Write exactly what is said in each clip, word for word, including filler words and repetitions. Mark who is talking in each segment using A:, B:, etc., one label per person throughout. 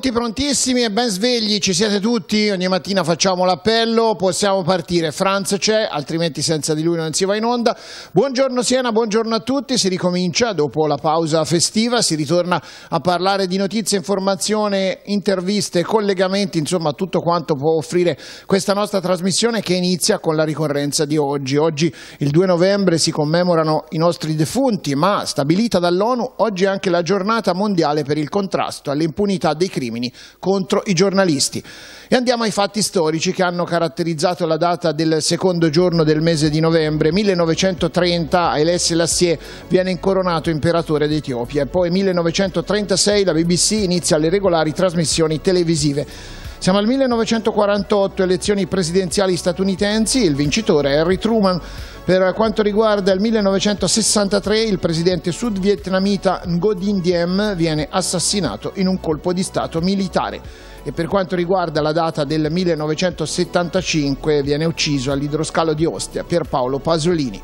A: Pronti, prontissimi e ben svegli, ci siete tutti? Ogni mattina facciamo l'appello, possiamo partire. Franz c'è, altrimenti senza di lui non si va in onda. Buongiorno Siena, buongiorno a tutti, si ricomincia dopo la pausa festiva, si ritorna a parlare di notizie, informazione, interviste, collegamenti, insomma tutto quanto può offrire questa nostra trasmissione che inizia con la ricorrenza di oggi. Oggi il due novembre si commemorano i nostri defunti, ma stabilita dall'ONU oggi è anche la giornata mondiale per il contrasto all'impunità dei crimini contro i giornalisti. E andiamo ai fatti storici che hanno caratterizzato la data del secondo giorno del mese di novembre. millenovecentotrenta Haile Selassie viene incoronato imperatore d'Etiopia e poi millenovecentotrentasei la B B C inizia le regolari trasmissioni televisive. Siamo al millenovecentoquarantotto, elezioni presidenziali statunitensi, il vincitore è Harry Truman. Per quanto riguarda il millenovecentosessantatré, il presidente sudvietnamita Ngo Diem viene assassinato in un colpo di stato militare. E per quanto riguarda la data del millenovecentosettantacinque, viene ucciso all'idroscalo di Ostia Pierpaolo Pasolini.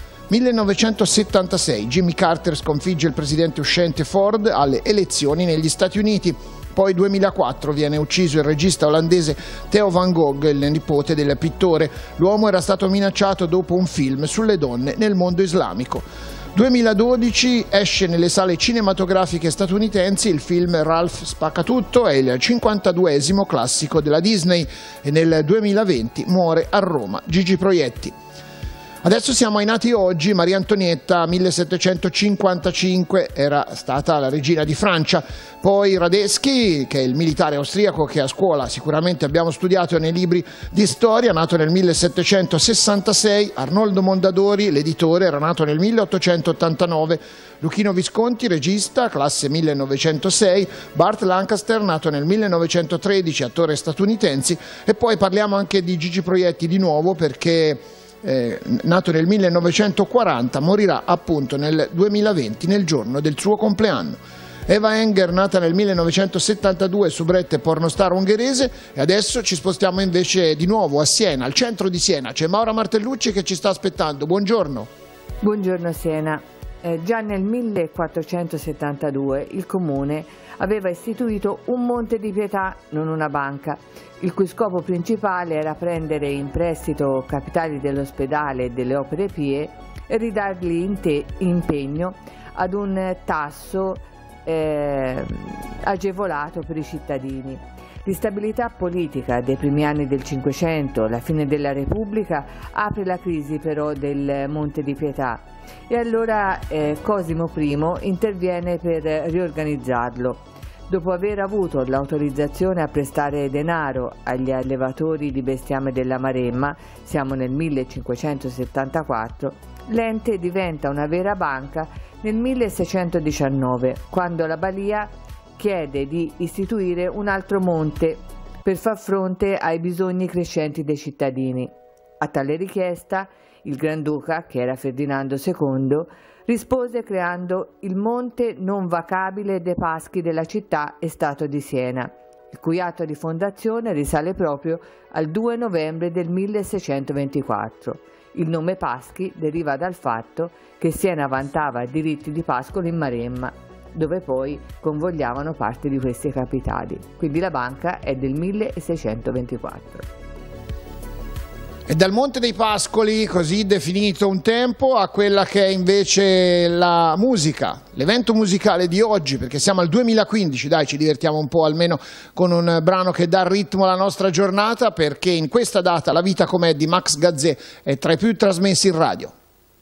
A: millenovecentosettantasei, Jimmy Carter sconfigge il presidente uscente Ford alle elezioni negli Stati Uniti. Poi duemilaquattro viene ucciso il regista olandese Theo van Gogh, il nipote del pittore. L'uomo era stato minacciato dopo un film sulle donne nel mondo islamico. duemiladodici esce nelle sale cinematografiche statunitensi il film Ralph Spaccatutto, è il cinquantaduesimo classico della Disney e nel duemilaventi muore a Roma Gigi Proietti. Adesso siamo ai nati oggi. Maria Antonietta, millesettecentocinquantacinque, era stata la regina di Francia. Poi Radetzky, che è il militare austriaco che a scuola sicuramente abbiamo studiato nei libri di storia, nato nel millesettecentosessantasei. Arnoldo Mondadori, l'editore, era nato nel milleottocentottantanove. Luchino Visconti, regista, classe millenovecentosei. Burt Lancaster, nato nel millenovecentotredici, attore statunitense. E poi parliamo anche di Gigi Proietti di nuovo perché... Eh, nato nel millenovecentoquaranta, morirà appunto nel duemilaventi, nel giorno del suo compleanno. Eva Enger, nata nel millenovecentosettantadue, soubrette pornostar ungherese. E adesso ci spostiamo invece di nuovo a Siena, al centro di Siena. C'è Maura Martellucci che ci sta aspettando. Buongiorno.
B: Buongiorno Siena. Eh, già nel millequattrocentosettantadue il comune aveva istituito un monte di pietà, non una banca, il cui scopo principale era prendere in prestito capitali dell'ospedale e delle opere pie e ridarli in te, impegno ad un tasso eh, agevolato per i cittadini. L'instabilità politica dei primi anni del Cinquecento, la fine della Repubblica, apre la crisi però del Monte di Pietà e allora eh, Cosimo primo interviene per riorganizzarlo. Dopo aver avuto l'autorizzazione a prestare denaro agli allevatori di bestiame della Maremma, siamo nel millecinquecentosettantaquattro, l'ente diventa una vera banca nel milleseicentodiciannove, quando la Balia chiede di istituire un altro monte per far fronte ai bisogni crescenti dei cittadini. A tale richiesta il Granduca, che era Ferdinando secondo, rispose creando il monte non vacabile dei Paschi della città e Stato di Siena, il cui atto di fondazione risale proprio al due novembre del milleseicentoventiquattro. Il nome Paschi deriva dal fatto che Siena vantava diritti di pascolo in Maremma, dove poi convogliavano parte di questi capitali. Quindi la banca è del milleseicentoventiquattro.
A: E dal Monte dei Pascoli, così definito un tempo, a quella che è invece la musica, l'evento musicale di oggi, perché siamo al duemilaquindici, dai, ci divertiamo un po' almeno con un brano che dà ritmo alla nostra giornata, perché in questa data La vita com'è di Max Gazzè è tra i più trasmessi in radio.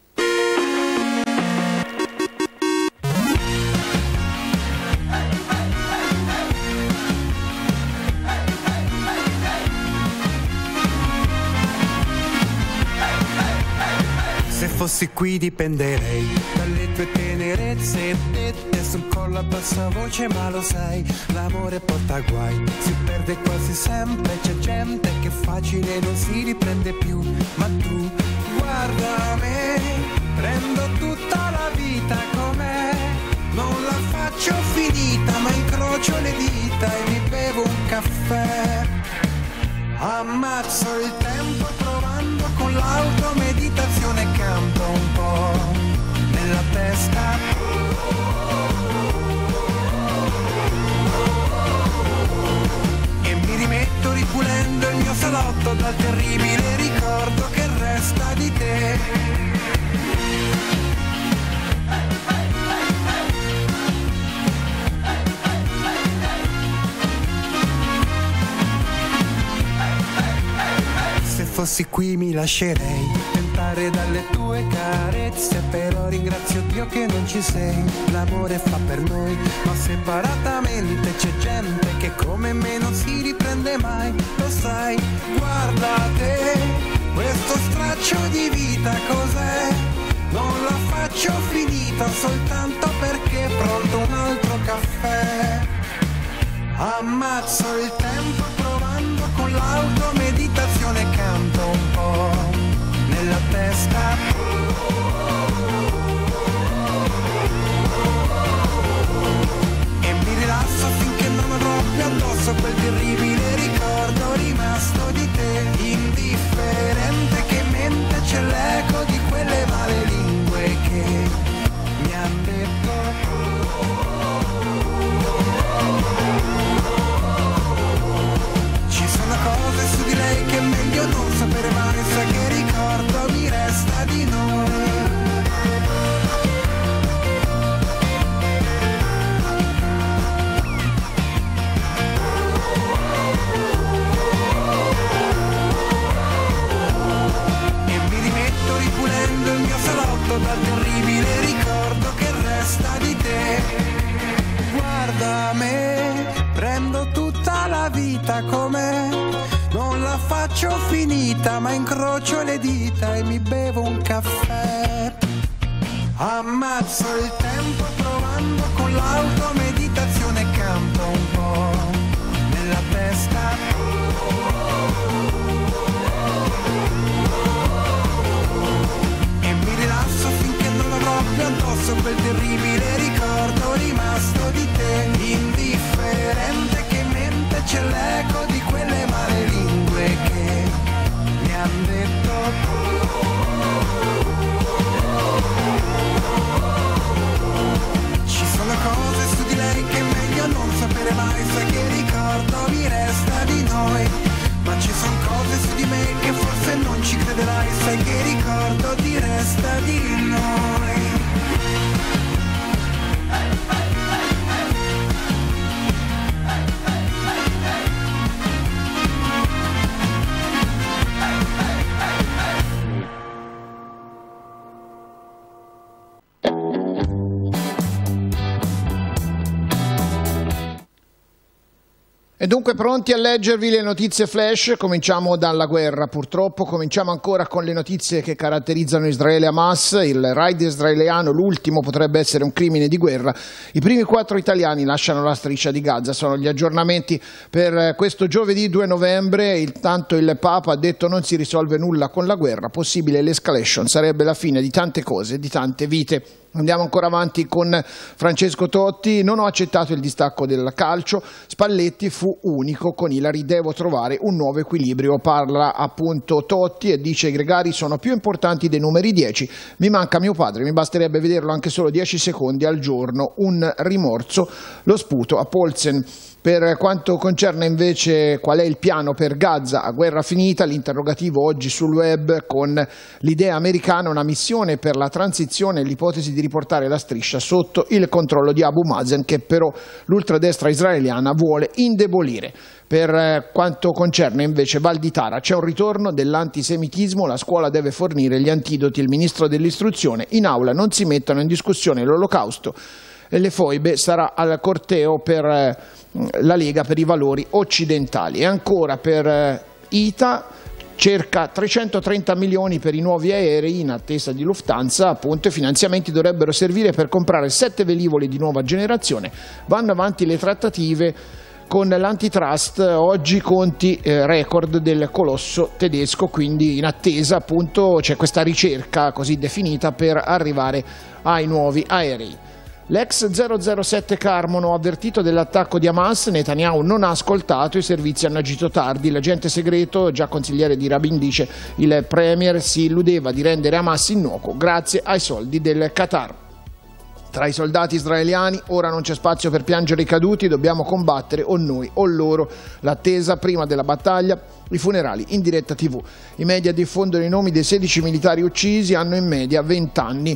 C: Fossi qui dipenderei dalle tue tenerezze dette sul collo a bassa voce, ma lo sai, l'amore porta guai, si perde quasi sempre, c'è gente che facile non si riprende più, ma tu guarda me, prendo tutta la vita com'è, non la faccio finita, ma incrocio le dita e mi bevo un caffè, ammazzo il tempo provando con l'automeditazione, canto un po' nella testa. ripulendo il mio salotto dal terribile ricordo che resta di te. Se fossi qui mi lascerei tentare dalle tue carezze, però ringrazio Dio che non ci sei. L'amore fa per noi, ma separatamente c'è gente che come me non si riprende mai. Lo sai, guardate, questo straccio di vita cos'è? Non la faccio finita soltanto perché è pronto un altro caffè. Ammazzo il tempo provando con l'auto, meditazione canto un po' nella testa. E mi rilasso finché non avrò più addosso quel terribile ricordo rimasto di te. Indifferente che in mente c'è l'eco di quelle male lingue che mi han detto. Cose su di lei che è meglio non sapere mai, sa che ricordo mi resta di noi. E mi rimetto ripulendo il mio salotto dal terribile ricordo che resta di te. Guarda me, prendo tutta la vita com'è. Non la faccio finita, ma incrocio le dita e mi bevo un caffè. Ammazzo il tempo provando con l'auto, meditazione canto un po' nella testa. E mi rilasso finché non avrò più addosso quel terribile ricordo rimasto di te. Indifferente che in mente c'è l'eco di quelle male lingue che mi han detto. Ci sono cose su di lei che è meglio non sapere mai, sai che ricordo mi resta di noi. Ma ci sono cose su di me che forse non ci crederai, sai che ricordo ti resta di noi.
A: E dunque pronti a leggervi le notizie flash? Cominciamo dalla guerra, purtroppo cominciamo ancora con le notizie che caratterizzano Israele e Hamas. Il raid israeliano, l'ultimo, potrebbe essere un crimine di guerra. I primi quattro italiani lasciano la striscia di Gaza, sono gli aggiornamenti per questo giovedì due novembre. Intanto il Papa ha detto non si risolve nulla con la guerra, possibile l'escalation, sarebbe la fine di tante cose, di tante vite. Andiamo ancora avanti con Francesco Totti. Non ho accettato il distacco del calcio, Spalletti fu unico, con Ilari devo trovare un nuovo equilibrio. Parla appunto Totti e dice i gregari sono più importanti dei numeri dieci, mi manca mio padre, mi basterebbe vederlo anche solo dieci secondi al giorno, un rimorso. Lo sputo a Paulsen. Per quanto concerne invece qual è il piano per Gaza a guerra finita, l'interrogativo oggi sul web con l'idea americana, una missione per la transizione e l'ipotesi di riportare la striscia sotto il controllo di Abu Mazen, che però l'ultradestra israeliana vuole indebolire. Per quanto concerne invece Valditara, c'è un ritorno dell'antisemitismo, la scuola deve fornire gli antidoti, il ministro dell'istruzione, in aula non si mettano in discussione l'olocausto e le foibe, sarà al corteo per la Lega per i valori occidentali. E ancora per I T A, circa trecentotrenta milioni per i nuovi aerei in attesa di Lufthansa, appunto i finanziamenti dovrebbero servire per comprare sette velivoli di nuova generazione. Vanno avanti le trattative con l'antitrust, oggi conti eh, record del colosso tedesco, quindi in attesa appunto c'è questa ricerca così definita per arrivare ai nuovi aerei. L'ex zero zero sette Carmono, avvertito dell'attacco di Hamas, Netanyahu non ha ascoltato, i servizi hanno agito tardi, l'agente segreto, già consigliere di Rabin, dice il premier si illudeva di rendere Hamas innocuo grazie ai soldi del Qatar. Tra i soldati israeliani ora non c'è spazio per piangere i caduti, dobbiamo combattere o noi o loro. L'attesa prima della battaglia, i funerali in diretta tivù. I media diffondono i nomi dei sedici militari uccisi, hanno in media venti anni.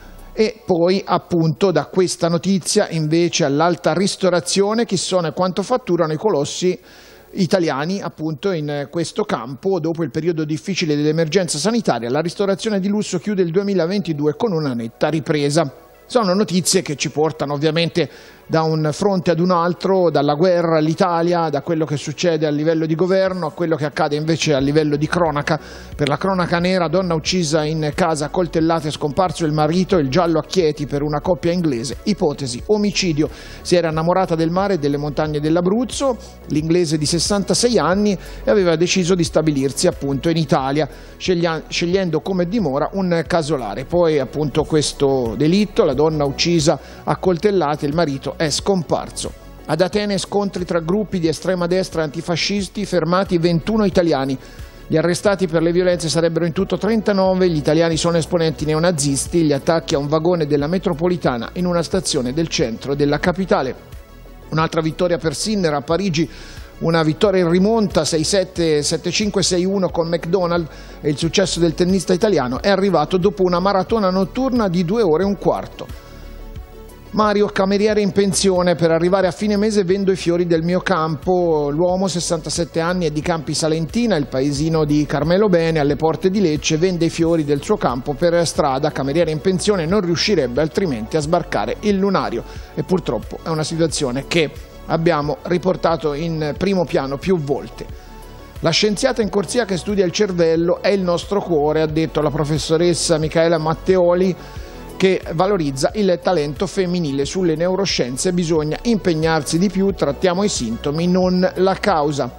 A: E poi appunto da questa notizia invece all'alta ristorazione, chi sono e quanto fatturano i colossi italiani appunto in questo campo. Dopo il periodo difficile dell'emergenza sanitaria, la ristorazione di lusso chiude il duemilaventidue con una netta ripresa. Sono notizie che ci portano ovviamente da un fronte ad un altro, dalla guerra all'Italia, da quello che succede a livello di governo a quello che accade invece a livello di cronaca. Per la cronaca nera, donna uccisa in casa, coltellata e scomparso il marito, il giallo a Chieti per una coppia inglese, ipotesi omicidio. Si era innamorata del mare e delle montagne dell'Abruzzo, l'inglese di sessantasei anni, e aveva deciso di stabilirsi appunto in Italia, scegliendo come dimora un casolare. Poi appunto questo delitto, la donna uccisa a coltellate, il marito è scomparso. Ad Atene scontri tra gruppi di estrema destra e antifascisti, fermati ventuno italiani. Gli arrestati per le violenze sarebbero in tutto trentanove, gli italiani sono esponenti neonazisti, gli attacchi a un vagone della metropolitana in una stazione del centro della capitale. Un'altra vittoria per Sinner a Parigi, una vittoria in rimonta sei sette, sette cinque, sei uno con McDonald, e il successo del tennista italiano è arrivato dopo una maratona notturna di due ore e un quarto. Mario, cameriere in pensione, per arrivare a fine mese vendo i fiori del mio campo. L'uomo, sessantasette anni, è di Campi Salentina, il paesino di Carmelo Bene, alle porte di Lecce, vende i fiori del suo campo per strada. Cameriere in pensione, non riuscirebbe altrimenti a sbarcare il lunario, e purtroppo è una situazione che abbiamo riportato in primo piano più volte. La scienziata in corsia che studia il cervello è il nostro cuore, ha detto la professoressa Micaela Matteoli, che valorizza il talento femminile. Sulle neuroscienze bisogna impegnarsi di più, trattiamo i sintomi, non la causa.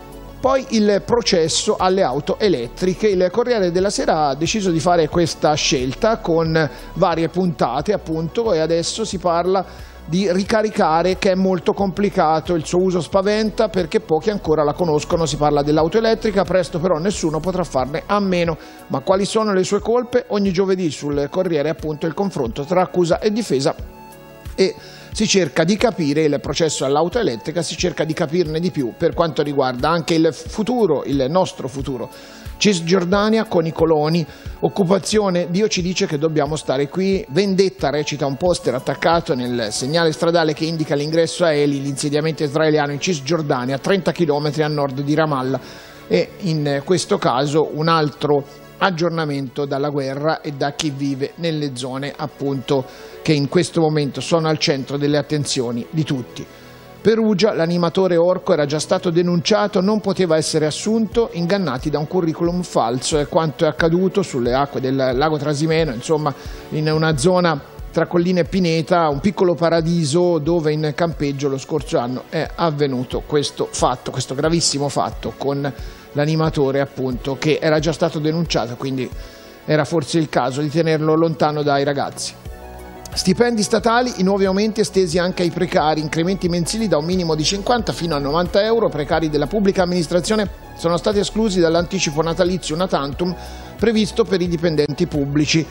A: Poi il processo alle auto elettriche. Il Corriere della Sera ha deciso di fare questa scelta con varie puntate appunto, e adesso si parla di ricaricare, che è molto complicato, il suo uso spaventa perché pochi ancora la conoscono. Si parla dell'auto elettrica, presto però nessuno potrà farne a meno. Ma quali sono le sue colpe? Ogni giovedì sul Corriere appunto il confronto tra accusa e difesa, e si cerca di capire il processo all'auto elettrica, si cerca di capirne di più per quanto riguarda anche il futuro, il nostro futuro. Cisgiordania con i coloni, occupazione, Dio ci dice che dobbiamo stare qui, vendetta, recita un poster attaccato nel segnale stradale che indica l'ingresso a Eli, l'insediamento israeliano in Cisgiordania, a trenta chilometri a nord di Ramallah, e in questo caso un altro aggiornamento dalla guerra e da chi vive nelle zone appunto che in questo momento sono al centro delle attenzioni di tutti. Perugia, l'animatore orco era già stato denunciato, non poteva essere assunto, ingannati da un curriculum falso. È quanto è accaduto sulle acque del lago Trasimeno, insomma in una zona tra Collina e Pineta, un piccolo paradiso dove in campeggio lo scorso anno è avvenuto questo fatto, questo gravissimo fatto con l'animatore appunto che era già stato denunciato, quindi era forse il caso di tenerlo lontano dai ragazzi. Stipendi statali, i nuovi aumenti estesi anche ai precari, incrementi mensili da un minimo di cinquanta fino a novanta euro. Precari della pubblica amministrazione sono stati esclusi dall'anticipo natalizio una tantum previsto per i dipendenti pubblici.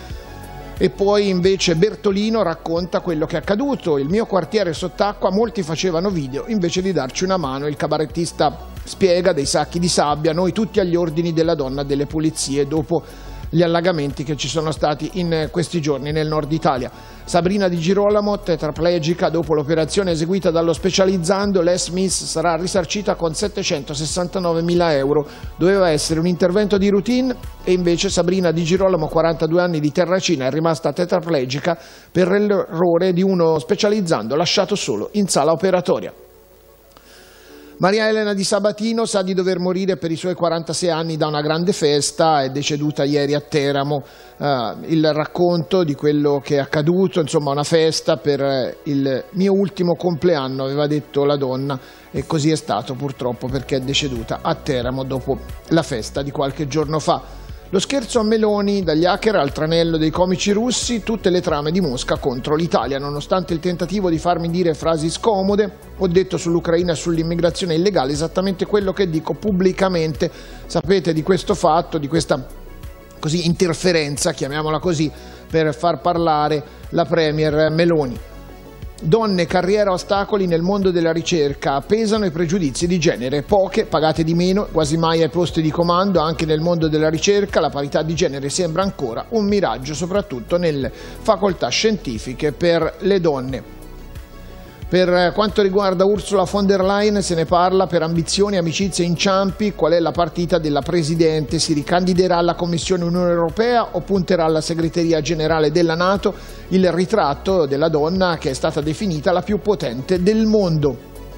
A: E poi invece Bertolino racconta quello che è accaduto. Il mio quartiere sott'acqua, molti facevano video invece di darci una mano. Il cabarettista spiega: dei sacchi di sabbia, noi tutti agli ordini della donna delle pulizie dopo gli allagamenti che ci sono stati in questi giorni nel nord Italia. Sabrina Di Girolamo, tetraplegica dopo l'operazione eseguita dallo Specializzando, Les Miss sarà risarcita con settecentosessantanovemila euro. Doveva essere un intervento di routine e invece Sabrina Di Girolamo, quarantadue anni, di Terracina, è rimasta tetraplegica per l'errore di uno Specializzando lasciato solo in sala operatoria. Maria Elena Di Sabatino sa di dover morire per i suoi quarantasei anni da una grande festa, è deceduta ieri a Teramo. Uh, il racconto di quello che è accaduto, insomma una festa per il mio ultimo compleanno, aveva detto la donna, e così è stato purtroppo perché è deceduta a Teramo dopo la festa di qualche giorno fa. Lo scherzo a Meloni, dagli hacker al tranello dei comici russi, tutte le trame di Mosca contro l'Italia. Nonostante il tentativo di farmi dire frasi scomode, ho detto sull'Ucraina e sull'immigrazione illegale esattamente quello che dico pubblicamente. Sapete di questo fatto, di questa così interferenza, chiamiamola così, per far parlare la premier Meloni. Donne, carriera, ostacoli nel mondo della ricerca, pesano i pregiudizi di genere, poche, pagate di meno, quasi mai ai posti di comando. Anche nel mondo della ricerca la parità di genere sembra ancora un miraggio, soprattutto nelle facoltà scientifiche per le donne. Per quanto riguarda Ursula von der Leyen se ne parla per ambizioni, amicizie e inciampi. Qual è la partita della Presidente? Si ricandiderà alla Commissione Unione Europea o punterà alla segreteria generale della NATO? Il ritratto della donna che è stata definita la più potente del mondo.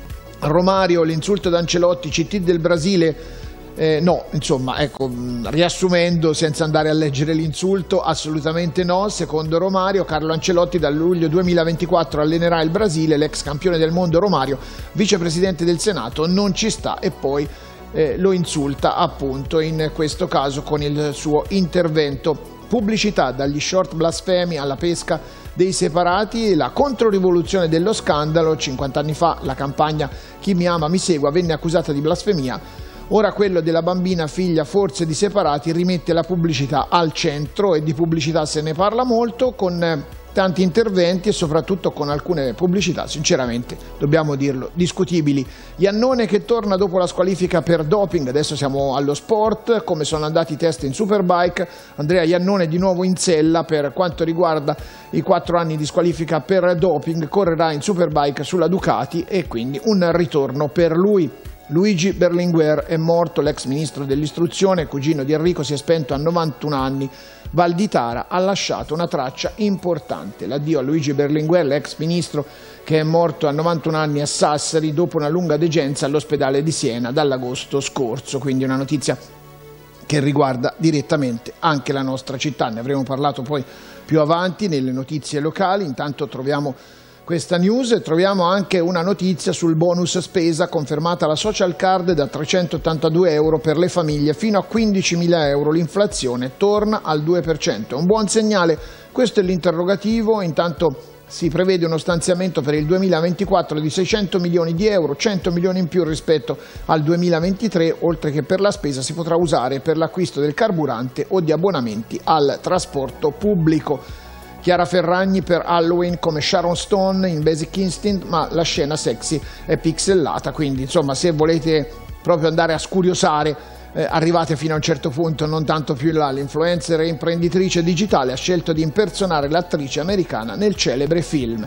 A: Romario, l'insulto ad Ancelotti, C T del Brasile. Eh, no, insomma, ecco, riassumendo senza andare a leggere l'insulto, assolutamente no. Secondo Romario, Carlo Ancelotti dal luglio duemilaventiquattro allenerà il Brasile, l'ex campione del mondo Romario, vicepresidente del Senato, non ci sta e poi eh, lo insulta appunto in questo caso con il suo intervento. Pubblicità, dagli short blasfemi alla pesca dei separati, la controrivoluzione dello scandalo. cinquanta anni fa la campagna Chi mi ama mi segua venne accusata di blasfemia. Ora quello della bambina figlia forse di separati rimette la pubblicità al centro, e di pubblicità se ne parla molto, con tanti interventi e soprattutto con alcune pubblicità sinceramente, dobbiamo dirlo, discutibili. Iannone che torna dopo la squalifica per doping, adesso siamo allo sport, come sono andati i test in Superbike. Andrea Iannone di nuovo in sella per quanto riguarda i quattro anni di squalifica per doping, correrà in Superbike sulla Ducati e quindi un ritorno per lui. Luigi Berlinguer è morto, l'ex ministro dell'istruzione, cugino di Enrico, si è spento a novantuno anni. Valditara ha lasciato una traccia importante. L'addio a Luigi Berlinguer, l'ex ministro che è morto a novantuno anni a Sassari dopo una lunga degenza all'ospedale di Siena dall'agosto scorso, quindi una notizia che riguarda direttamente anche la nostra città. Ne avremo parlato poi più avanti nelle notizie locali. Intanto troviamo questa news e troviamo anche una notizia sul bonus spesa, confermata la social card da trecentottantadue euro per le famiglie fino a quindicimila euro, l'inflazione torna al due per cento. Un buon segnale? Questo è l'interrogativo. Intanto si prevede uno stanziamento per il duemilaventiquattro di seicento milioni di euro, cento milioni in più rispetto al duemilaventitré, oltre che per la spesa si potrà usare per l'acquisto del carburante o di abbonamenti al trasporto pubblico. Chiara Ferragni per Halloween come Sharon Stone in Basic Instinct, ma la scena sexy è pixellata, quindi insomma se volete proprio andare a scuriosare eh, arrivate fino a un certo punto, non tanto più in là. L'influencer e imprenditrice digitale ha scelto di impersonare l'attrice americana nel celebre film.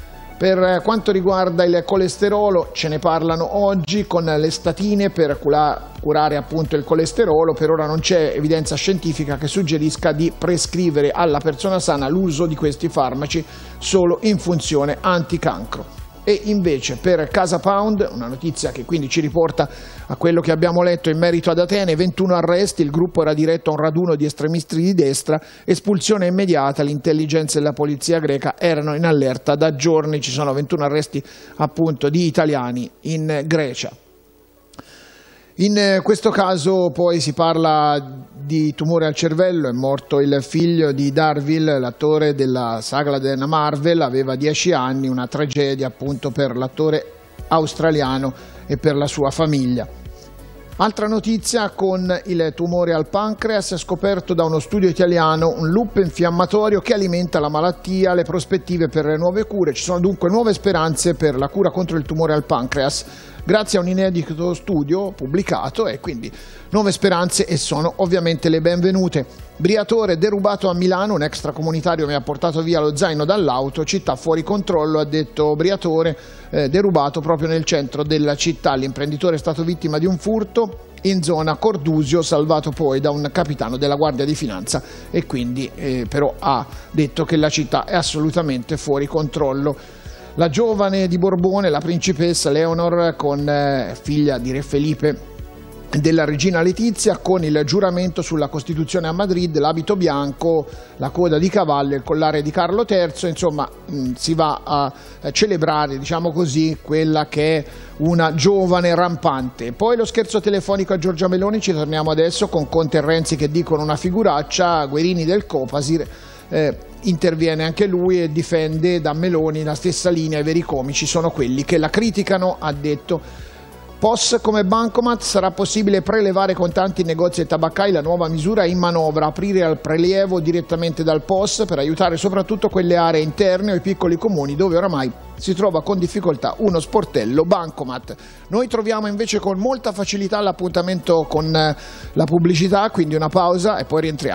A: Per quanto riguarda il colesterolo, ce ne parlano oggi con le statine per curare appunto il colesterolo. Per ora non c'è evidenza scientifica che suggerisca di prescrivere alla persona sana l'uso di questi farmaci solo in funzione anticancro. E invece per Casa Pound, una notizia che quindi ci riporta a quello che abbiamo letto in merito ad Atene, ventuno arresti, il gruppo era diretto a un raduno di estremisti di destra, espulsione immediata, l'intelligence e la polizia greca erano in allerta da giorni, ci sono ventuno arresti appunto di italiani in Grecia. In questo caso poi si parla di tumore al cervello, è morto il figlio di Darville, l'attore della saga della Marvel, aveva dieci anni, una tragedia appunto per l'attore australiano e per la sua famiglia. Altra notizia con il tumore al pancreas, scoperto da uno studio italiano un loop infiammatorio che alimenta la malattia, le prospettive per le nuove cure. Ci sono dunque nuove speranze per la cura contro il tumore al pancreas grazie a un inedito studio pubblicato, e quindi nuove speranze e sono ovviamente le benvenute. Briatore derubato a Milano, un extracomunitario mi ha portato via lo zaino dall'auto, città fuori controllo, ha detto Briatore, eh, derubato proprio nel centro della città. L'imprenditore è stato vittima di un furto in zona Cordusio, salvato poi da un capitano della Guardia di Finanza, e quindi eh, però ha detto che la città è assolutamente fuori controllo. La giovane di Borbone, la principessa Leonor, con eh, figlia di Re Felipe della regina Letizia, con il giuramento sulla Costituzione a Madrid, l'abito bianco, la coda di cavallo, il collare di Carlo terzo, insomma mh, si va a, a celebrare, diciamo così, quella che è una giovane rampante. Poi lo scherzo telefonico a Giorgia Meloni, ci torniamo adesso con Conte e Renzi che dicono una figuraccia, Guerini del Copasir eh, interviene anche lui e difende da Meloni la stessa linea, i veri comici sono quelli che la criticano, ha detto P O S come bancomat, sarà possibile prelevare contanti in negozi e tabaccai, la nuova misura è in manovra, aprire al prelievo direttamente dal P O S per aiutare soprattutto quelle aree interne o i piccoli comuni dove oramai si trova con difficoltà uno sportello bancomat. Noi troviamo invece con molta facilità l'appuntamento con la pubblicità, quindi una pausa e poi rientriamo.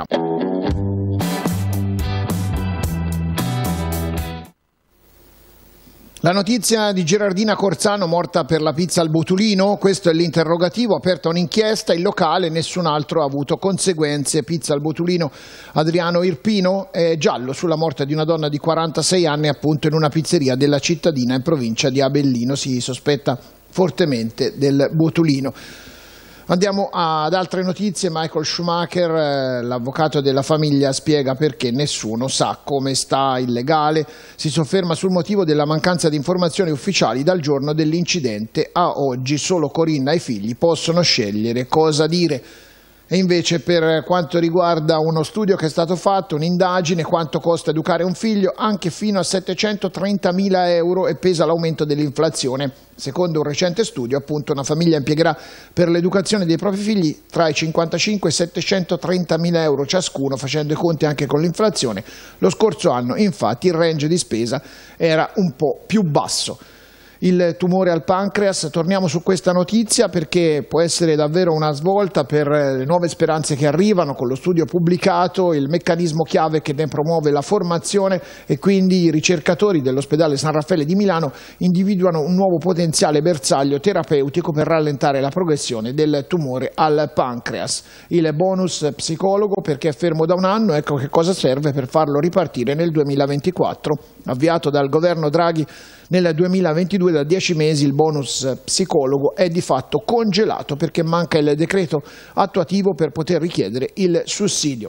A: La notizia di Gerardina Corzano morta per la pizza al botulino, questo è l'interrogativo, aperta un'inchiesta, il locale, nessun altro ha avuto conseguenze, pizza al botulino. Adriano Irpino è giallo sulla morte di una donna di quarantasei anni appunto in una pizzeria della cittadina in provincia di Avellino, si sospetta fortemente del botulino. Andiamo ad altre notizie. Michael Schumacher, l'avvocato della famiglia, spiega perché nessuno sa come sta il legale. Si sofferma sul motivo della mancanza di informazioni ufficiali dal giorno dell'incidente a oggi. Solo Corinna e i figli possono scegliere cosa dire. E invece per quanto riguarda uno studio che è stato fatto, un'indagine, quanto costa educare un figlio, anche fino a settecentotrentamila euro e pesa l'aumento dell'inflazione. Secondo un recente studio, appunto, una famiglia impiegherà per l'educazione dei propri figli tra i cinquantacinque e i settecentotrentamila euro ciascuno, facendo i conti anche con l'inflazione. Lo scorso anno, infatti, il range di spesa era un po' più basso. Il tumore al pancreas, torniamo su questa notizia perché può essere davvero una svolta per le nuove speranze che arrivano. Con lo studio pubblicato, il meccanismo chiave che ne promuove la formazione, e quindi i ricercatori dell'ospedale San Raffaele di Milano individuano un nuovo potenziale bersaglio terapeutico per rallentare la progressione del tumore al pancreas. Il bonus psicologo, perché è fermo da un anno, ecco che cosa serve per farlo ripartire nel duemilaventiquattro. Avviato dal governo Draghi nel duemilaventidue, da dieci mesi il bonus psicologo è di fatto congelato perché manca il decreto attuativo per poter richiedere il sussidio.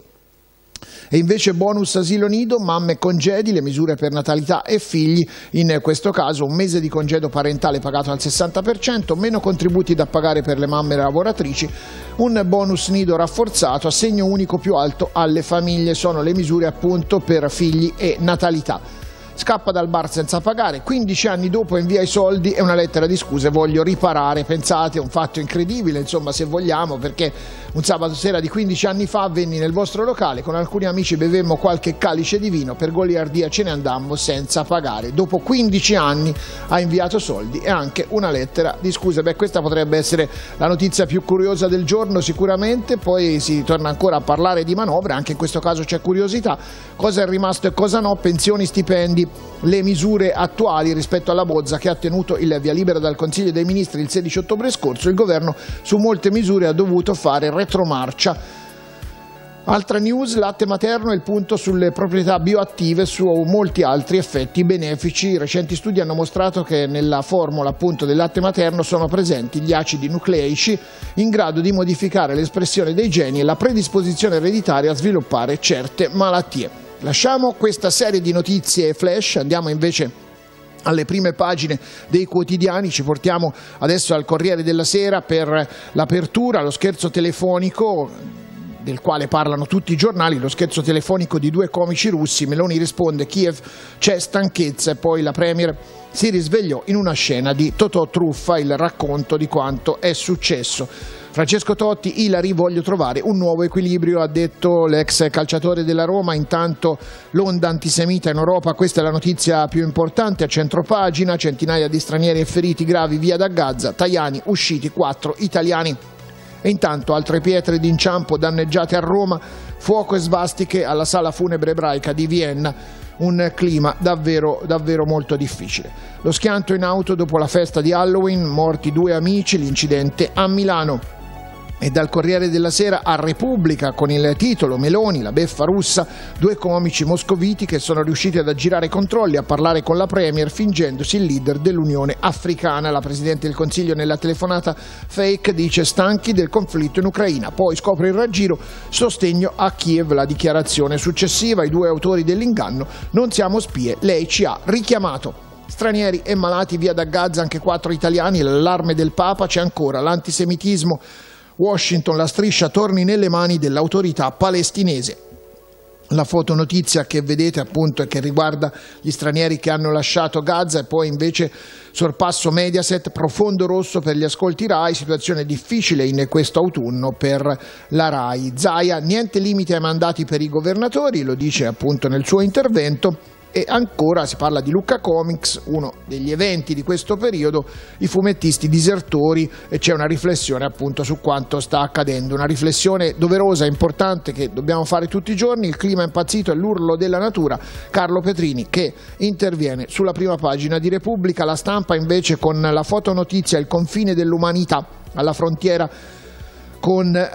A: E invece bonus asilo nido, mamme congedi, le misure per natalità e figli, in questo caso un mese di congedo parentale pagato al sessanta per cento, meno contributi da pagare per le mamme lavoratrici, un bonus nido rafforzato, assegno unico più alto alle famiglie, sono le misure appunto per figli e natalità. Scappa dal bar senza pagare, quindici anni dopo invia i soldi e una lettera di scuse, voglio riparare. Pensate, un fatto incredibile, insomma, se vogliamo, perché un sabato sera di quindici anni fa venni nel vostro locale, con alcuni amici bevemmo qualche calice di vino, per goliardia ce ne andammo senza pagare. Dopo quindici anni ha inviato soldi e anche una lettera di scuse. Beh, questa potrebbe essere la notizia più curiosa del giorno sicuramente, poi si torna ancora a parlare di manovre, anche in questo caso c'è curiosità, cosa è rimasto e cosa no, pensioni, stipendi, le misure attuali rispetto alla bozza che ha tenuto il via libera dal Consiglio dei Ministri il sedici ottobre scorso. Il governo su molte misure ha dovuto fare retromarcia. Altra news, latte materno e il punto sulle proprietà bioattive, su molti altri effetti benefici. I recenti studi hanno mostrato che nella formula appunto del latte materno sono presenti gli acidi nucleici in grado di modificare l'espressione dei geni e la predisposizione ereditaria a sviluppare certe malattie. Lasciamo questa serie di notizie flash, andiamo invece alle prime pagine dei quotidiani. Ci portiamo adesso al Corriere della Sera per l'apertura, lo scherzo telefonico del quale parlano tutti i giornali, lo scherzo telefonico di due comici russi. Meloni risponde, Kiev c'è stanchezza, e poi la premier si risvegliò in una scena di Totò Truffa, il racconto di quanto è successo. Francesco Totti, Ilari, voglio trovare un nuovo equilibrio, ha detto l'ex calciatore della Roma. Intanto l'onda antisemita in Europa, questa è la notizia più importante a centropagina, centinaia di stranieri e feriti gravi via da Gaza, Tajani usciti, quattro italiani. E intanto altre pietre d'inciampo danneggiate a Roma, fuoco e svastiche alla sala funebre ebraica di Vienna, un clima davvero, davvero molto difficile. Lo schianto in auto dopo la festa di Halloween, morti due amici, l'incidente a Milano. E dal Corriere della Sera a Repubblica con il titolo Meloni, la beffa russa, due comici moscoviti che sono riusciti ad aggirare i controlli, a parlare con la premier fingendosi il leader dell'Unione Africana. La Presidente del Consiglio nella telefonata fake dice stanchi del conflitto in Ucraina, poi scopre il raggiro, sostegno a Kiev. La dichiarazione successiva, i due autori dell'inganno, non siamo spie, lei ci ha richiamato. Stranieri e malati via da Gaza, anche quattro italiani, l'allarme del Papa, c'è ancora l'antisemitismo. Washington, la striscia torni nelle mani dell'autorità palestinese. La fotonotizia che vedete appunto è che riguarda gli stranieri che hanno lasciato Gaza, e poi invece sorpasso Mediaset, profondo rosso per gli ascolti Rai, situazione difficile in questo autunno per la Rai. Zaia, niente limite ai mandati per i governatori, lo dice appunto nel suo intervento. E ancora si parla di Lucca Comics, uno degli eventi di questo periodo, i fumettisti disertori, e c'è una riflessione appunto su quanto sta accadendo, una riflessione doverosa e importante che dobbiamo fare tutti i giorni. Il clima è impazzito, è l'urlo della natura. Carlo Petrini che interviene sulla prima pagina di Repubblica. La Stampa invece con la fotonotizia, il confine dell'umanità alla frontiera, con eh,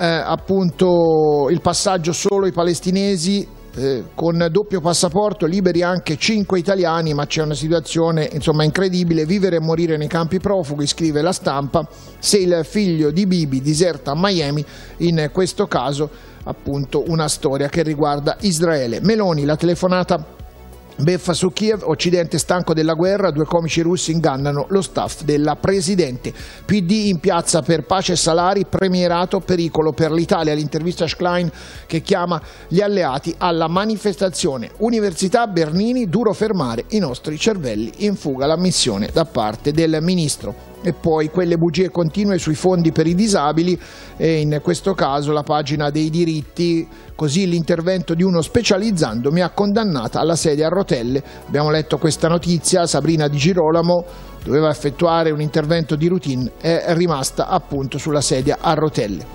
A: appunto il passaggio solo ai palestinesi. Eh, con doppio passaporto, liberi anche cinque italiani, ma c'è una situazione insomma incredibile, vivere e morire nei campi profughi, scrive La Stampa. Se il figlio di Bibi diserta a Miami, in questo caso appunto una storia che riguarda Israele. Meloni, la telefonata beffa su Kiev, Occidente stanco della guerra, due comici russi ingannano lo staff della Presidente. P D in piazza per pace e salari, premierato, pericolo per l'Italia. L'intervista a Schlein che chiama gli alleati alla manifestazione. Università Bernini, duro fermare i nostri cervelli, in fuga l'ammissione da parte del ministro. E poi quelle bugie continue sui fondi per i disabili, e in questo caso la pagina dei diritti, così l'intervento di uno specializzando mi ha condannata alla sedia a rotelle. Abbiamo letto questa notizia, Sabrina Di Girolamo doveva effettuare un intervento di routine, è rimasta appunto sulla sedia a rotelle.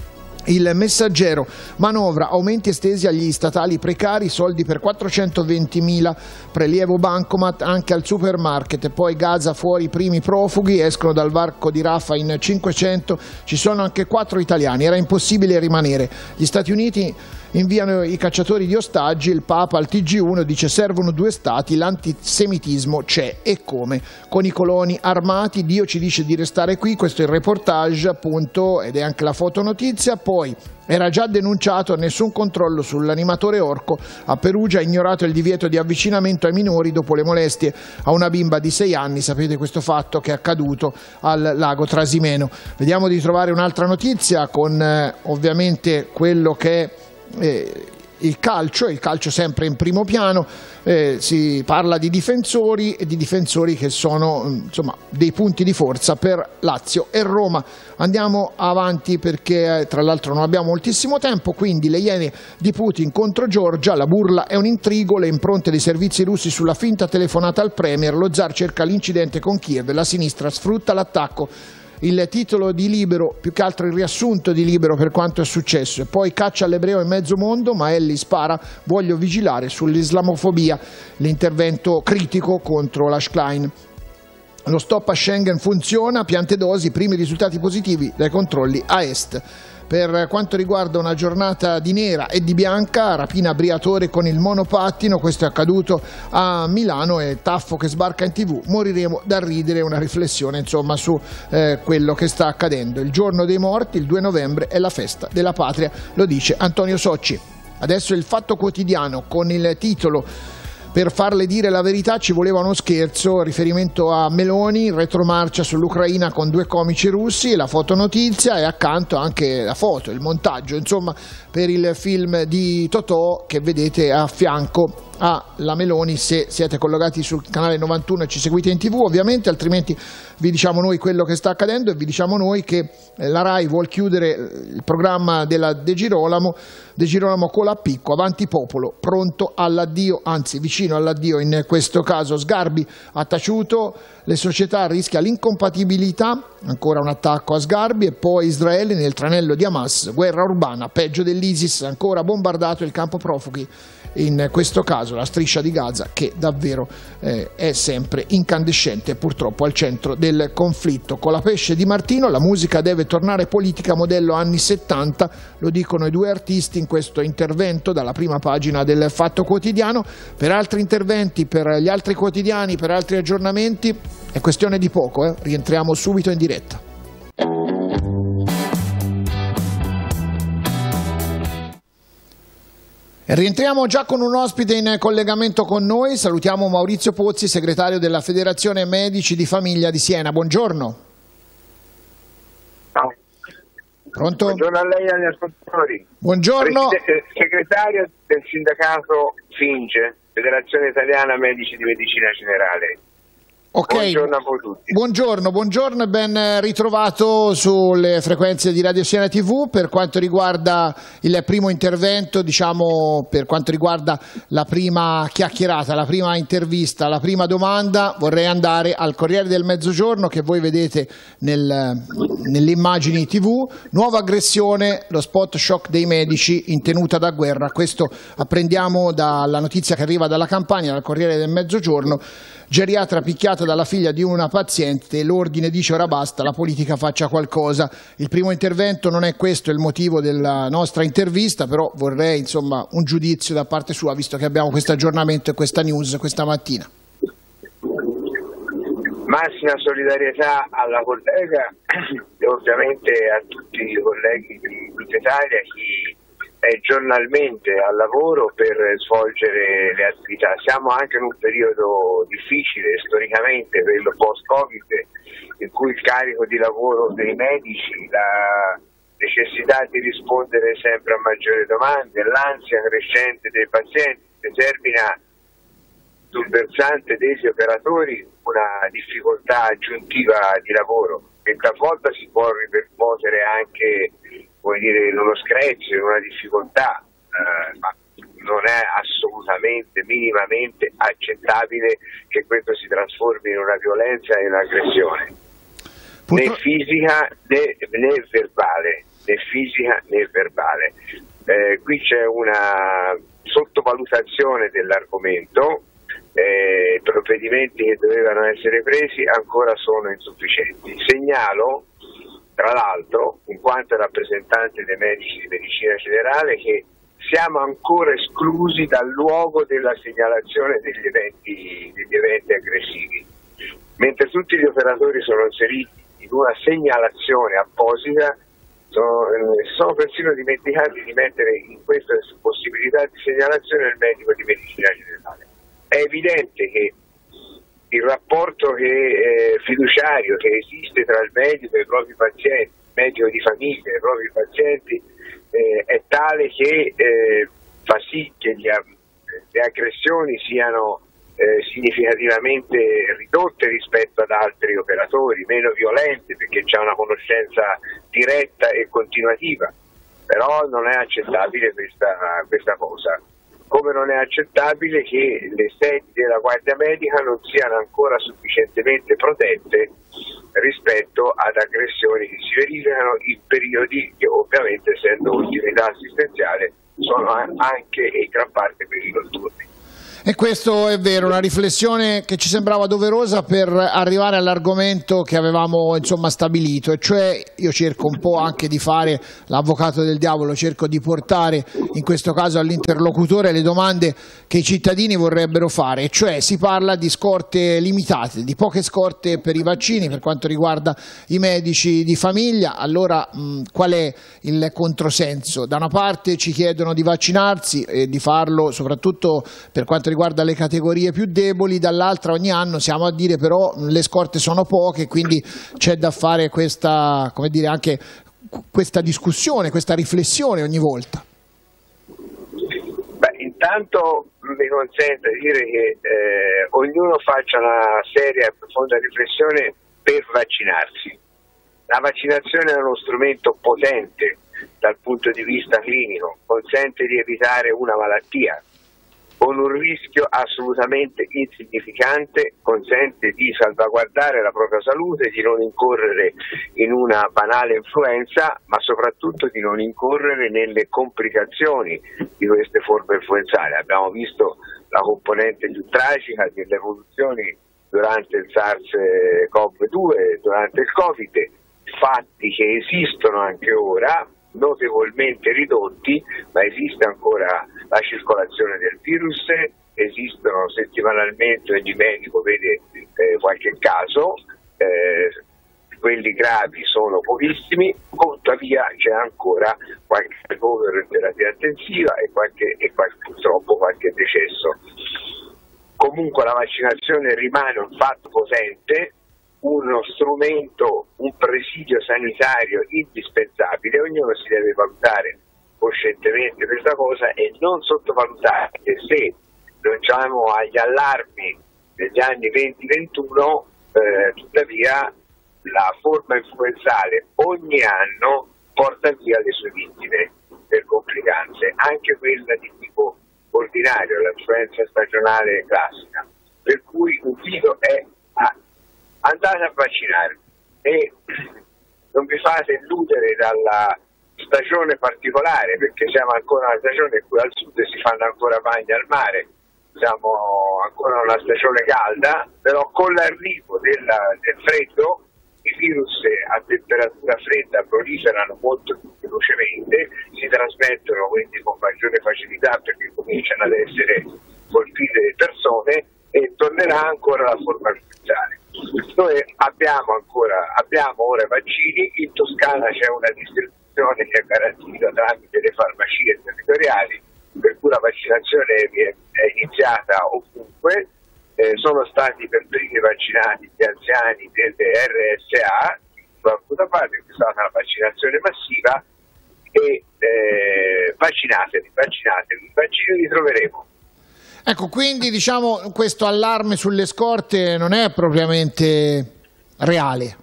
A: Il Messaggero, manovra, aumenti estesi agli statali precari, soldi per quattrocentoventimila, prelievo bancomat anche al supermarket. E poi Gaza fuori i primi profughi, escono dal varco di Rafah in cinquecento, ci sono anche quattro italiani, era impossibile rimanere. Gli Stati Uniti inviano i cacciatori di ostaggi, il Papa al T G uno dice servono due stati, l'antisemitismo c'è e come. Con i coloni armati, Dio ci dice di restare qui, questo è il reportage appunto, ed è anche la fotonotizia. Poi era già denunciato, nessun controllo sull'animatore orco, a Perugia ha ignorato il divieto di avvicinamento ai minori dopo le molestie a una bimba di sei anni, sapete questo fatto che è accaduto al lago Trasimeno. Vediamo di trovare un'altra notizia con eh, ovviamente quello che è Eh, il calcio, il calcio sempre in primo piano, eh, si parla di difensori e di difensori che sono insomma dei punti di forza per Lazio e Roma. Andiamo avanti perché eh, tra l'altro non abbiamo moltissimo tempo, quindi le iene di Putin contro Giorgia, la burla è un intrigo, le impronte dei servizi russi sulla finta telefonata al premier, lo zar cerca l'incidente con Kiev, la sinistra sfrutta l'attacco. Il titolo di Libero, più che altro il riassunto di Libero per quanto è successo, e poi caccia all'ebreo in mezzo mondo, ma Elli spara, voglio vigilare sull'islamofobia, l'intervento critico contro la Schlein. Lo stop a Schengen funziona, piante dosi, primi risultati positivi dai controlli a est. Per quanto riguarda una giornata di nera e di bianca, rapina a Briatore con il monopattino, questo è accaduto a Milano, e Taffo che sbarca in tv, moriremo da ridere, una riflessione insomma su eh, quello che sta accadendo. Il giorno dei morti, il due novembre, è la festa della patria, lo dice Antonio Socci. Adesso il Fatto Quotidiano con il titolo per farle dire la verità ci voleva uno scherzo, riferimento a Meloni, retromarcia sull'Ucraina con due comici russi, la fotonotizia e accanto anche la foto, il montaggio, insomma per il film di Totò che vedete a fianco alla Meloni se siete collegati sul canale novantuno e ci seguite in tv ovviamente, altrimenti vi diciamo noi quello che sta accadendo e vi diciamo noi che la Rai vuol chiudere il programma della De Girolamo, De Girolamo con la Picco, avanti popolo, pronto all'addio, anzi vicino all'addio in questo caso. Sgarbi ha taciuto, le società rischia l'incompatibilità, ancora un attacco a Sgarbi, e poi Israele nel tranello di Hamas, guerra urbana, peggio dell'ISIS, ancora bombardato il campo profughi, in questo caso la striscia di Gaza che davvero eh, è sempre incandescente, purtroppo al centro del conflitto. Con la pesce di Martino la musica deve tornare politica modello anni settanta, lo dicono i due artisti in questo intervento dalla prima pagina del Fatto Quotidiano. Per altri interventi, per gli altri quotidiani, per altri aggiornamenti è questione di poco, eh? rientriamo subito in diretta. Rientriamo già con un ospite in collegamento con noi, salutiamo Maurizio Pozzi, segretario della Federazione Medici di Famiglia di Siena, buongiorno.
D: Ciao.
A: Pronto?
D: Buongiorno a lei e agli ascoltatori.
A: Buongiorno.
D: Preside- segretario del sindacato Finge, Federazione Italiana Medici di Medicina Generale.
A: Ok,
D: buongiorno a voi tutti.
A: Buongiorno, buongiorno e ben ritrovato sulle frequenze di Radio Siena tivù. Per quanto riguarda il primo intervento, diciamo per quanto riguarda la prima chiacchierata, la prima intervista, la prima domanda, vorrei andare al Corriere del Mezzogiorno che voi vedete nel, nelle immagini tivù. Nuova aggressione, lo spot shock dei medici in tenuta da guerra. Questo apprendiamo dalla notizia che arriva dalla Campania, dal Corriere del Mezzogiorno. Geriatra picchiata dalla figlia di una paziente, l'ordine dice ora basta, la politica faccia qualcosa. Il primo intervento non è questo il motivo della nostra intervista, però vorrei insomma un giudizio da parte sua, visto che abbiamo questo aggiornamento e questa news questa mattina.
D: Massima solidarietà alla collega e ovviamente a tutti i colleghi di tutta Italia, chi è giornalmente al lavoro per svolgere le attività. Siamo anche in un periodo difficile storicamente, quello post-Covid, in cui il carico di lavoro dei medici, la necessità di rispondere sempre a maggiori domande, l'ansia crescente dei pazienti determina sul versante degli operatori una difficoltà aggiuntiva di lavoro che talvolta si può ripercuotere anche, vuol dire, in uno screzio, in una difficoltà, eh, ma non è assolutamente, minimamente accettabile che questo si trasformi in una violenza e in un'aggressione, né fisica né, né verbale, né fisica né verbale. Eh, qui c'è una sottovalutazione dell'argomento, eh, provvedimenti che dovevano essere presi ancora sono insufficienti. Segnalo, tra l'altro, in quanto rappresentante dei medici di medicina generale, che siamo ancora esclusi dal luogo della segnalazione degli eventi, degli eventi aggressivi, mentre tutti gli operatori sono inseriti in una segnalazione apposita. Sono, sono persino dimenticati di mettere in questa possibilità di segnalazione il medico di medicina generale. È evidente che il rapporto che, eh, fiduciario che esiste tra il medico e i propri pazienti, il medico di famiglia e i propri pazienti, eh, è tale che eh, fa sì che gli, le aggressioni siano eh, significativamente ridotte rispetto ad altri operatori, meno violente perché c'è una conoscenza diretta e continuativa, però non è accettabile questa, questa cosa. Come non è accettabile che le sedi della Guardia Medica non siano ancora sufficientemente protette rispetto ad aggressioni che si verificano in periodi che ovviamente, essendo un'attività assistenziale, sono anche in gran parte pericolose.
A: E questo è vero, una riflessione che ci sembrava doverosa per arrivare all'argomento che avevamo insomma stabilito, e cioè io cerco un po' anche di fare l'avvocato del diavolo, cerco di portare in questo caso all'interlocutore le domande che i cittadini vorrebbero fare, e cioè si parla di scorte limitate, di poche scorte per i vaccini per quanto riguarda i medici di famiglia. Allora mh, qual è il controsenso? Da una parte ci chiedono di vaccinarsi e di farlo soprattutto per quanto riguarda riguarda le categorie più deboli, dall'altra ogni anno siamo a dire però le scorte sono poche, quindi c'è da fare questa, come dire, anche questa discussione, questa riflessione ogni volta.
D: Beh, intanto mi consente di dire che eh, ognuno faccia una seria e profonda riflessione per vaccinarsi. La vaccinazione è uno strumento potente dal punto di vista clinico, consente di evitare una malattia, con un rischio assolutamente insignificante, consente di salvaguardare la propria salute, di non incorrere in una banale influenza, ma soprattutto di non incorrere nelle complicazioni di queste forme influenzali. Abbiamo visto la componente più tragica delle evoluzioni durante il SARS-CoV due, durante il Covid, fatti che esistono anche ora, notevolmente ridotti, ma esiste ancora la circolazione del virus, esistono settimanalmente, ogni medico vede eh, qualche caso, eh, quelli gravi sono pochissimi, tuttavia c'è ancora qualche ricovero in terapia intensiva e, qualche, e qualche, purtroppo qualche decesso. Comunque la vaccinazione rimane un fatto potente, uno strumento, un presidio sanitario indispensabile. Ognuno si deve valutare coscientemente questa cosa e non sottovalutare che se lanciamo agli allarmi degli anni venti ventuno, eh, tuttavia la forma influenzale ogni anno porta via le sue vittime per complicanze, anche quella di tipo ordinario, l'influenza stagionale classica. Per cui l'invito è a andate a vaccinare e non vi fate illudere dalla stagione particolare, perché siamo ancora una stagione in cui al sud si fanno ancora bagni al mare, siamo ancora in una stagione calda, però con l'arrivo della, del freddo i virus a temperatura fredda proliferano molto più velocemente, si trasmettono quindi con maggiore facilità perché cominciano ad essere colpite le persone e tornerà ancora la forma influenzale. Noi abbiamo ancora abbiamo ora i vaccini, in Toscana c'è una distribuzione che è garantita tramite le farmacie territoriali, per cui la vaccinazione è iniziata ovunque. Eh, sono stati per primi vaccinati gli anziani delle R S A, da parte è stata una vaccinazione massiva e eh, vaccinatevi, vaccinatevi, i vaccini li troveremo.
A: Ecco, quindi diciamo questo allarme sulle scorte non è propriamente reale.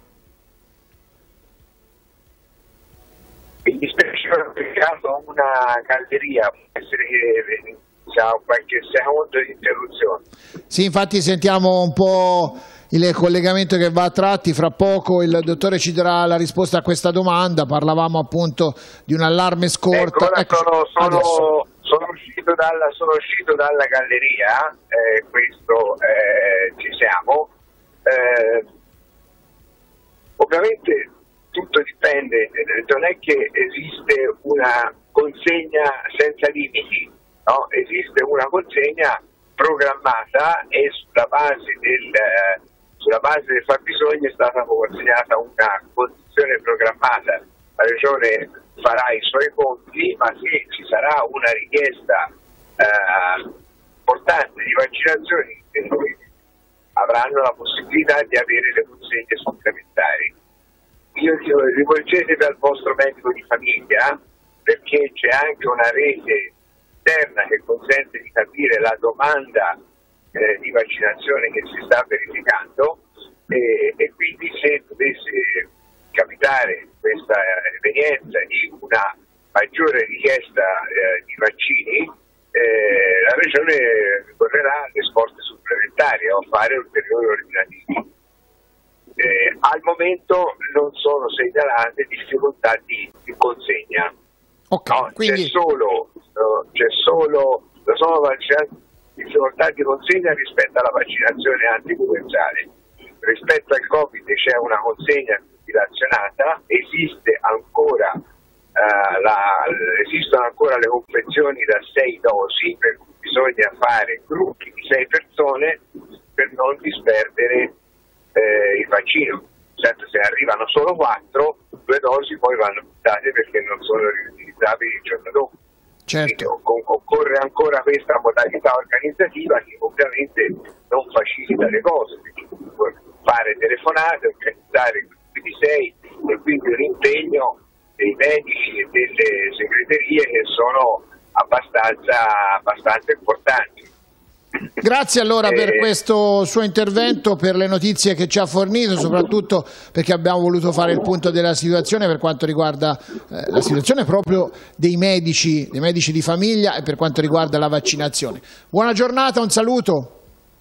D: Mi dispiace per caso una galleria, può essere che c'è qualche secondo di interruzione.
A: Sì, infatti sentiamo un po' il collegamento che va a tratti, fra poco il dottore ci darà la risposta a questa domanda, parlavamo appunto di un allarme scorta.
D: Ecco, sono, sono, sono, uscito dalla, sono uscito dalla galleria, eh, questo eh, ci siamo, eh, ovviamente tutto dipende, non è che esiste una consegna senza limiti, no? Esiste una consegna programmata e sulla base del, sulla base del fabbisogno è stata consegnata una condizione programmata. La Regione farà i suoi conti, ma se ci sarà una richiesta eh, importante di vaccinazioni, avranno la possibilità di avere le consegne supplementari. Io dico, rivolgetevi al vostro medico di famiglia, perché c'è anche una rete interna che consente di capire la domanda eh, di vaccinazione che si sta verificando e, e quindi se dovesse capitare questa evenienza di una maggiore richiesta eh, di vaccini, eh, la Regione ricorrerà alle scorte supplementari o a fare ulteriori ordinativi. Eh, al momento non sono segnalate difficoltà di, di consegna.
A: Okay,
D: no,
A: quindi...
D: c'è solo, no, c'è solo sono difficoltà di consegna rispetto alla vaccinazione antinfluenzale. Rispetto al Covid c'è una consegna dilazionata, esiste ancora eh, la, esistono ancora le confezioni da sei dosi, per cui bisogna fare gruppi di sei persone per non disperdere Eh, il vaccino. Certo, se arrivano solo quattro, due dosi poi vanno buttate perché non sono riutilizzabili il giorno dopo.
A: Certo.
D: Quindi occorre ancora questa modalità organizzativa che ovviamente non facilita le cose, fare telefonate, organizzare gruppi di sei e quindi l'impegno dei medici e delle segreterie che sono abbastanza, abbastanza importanti.
A: Grazie allora per questo suo intervento, per le notizie che ci ha fornito, soprattutto perché abbiamo voluto fare il punto della situazione per quanto riguarda eh, la situazione proprio dei medici, dei medici di famiglia e per quanto riguarda la vaccinazione. Buona giornata, un saluto.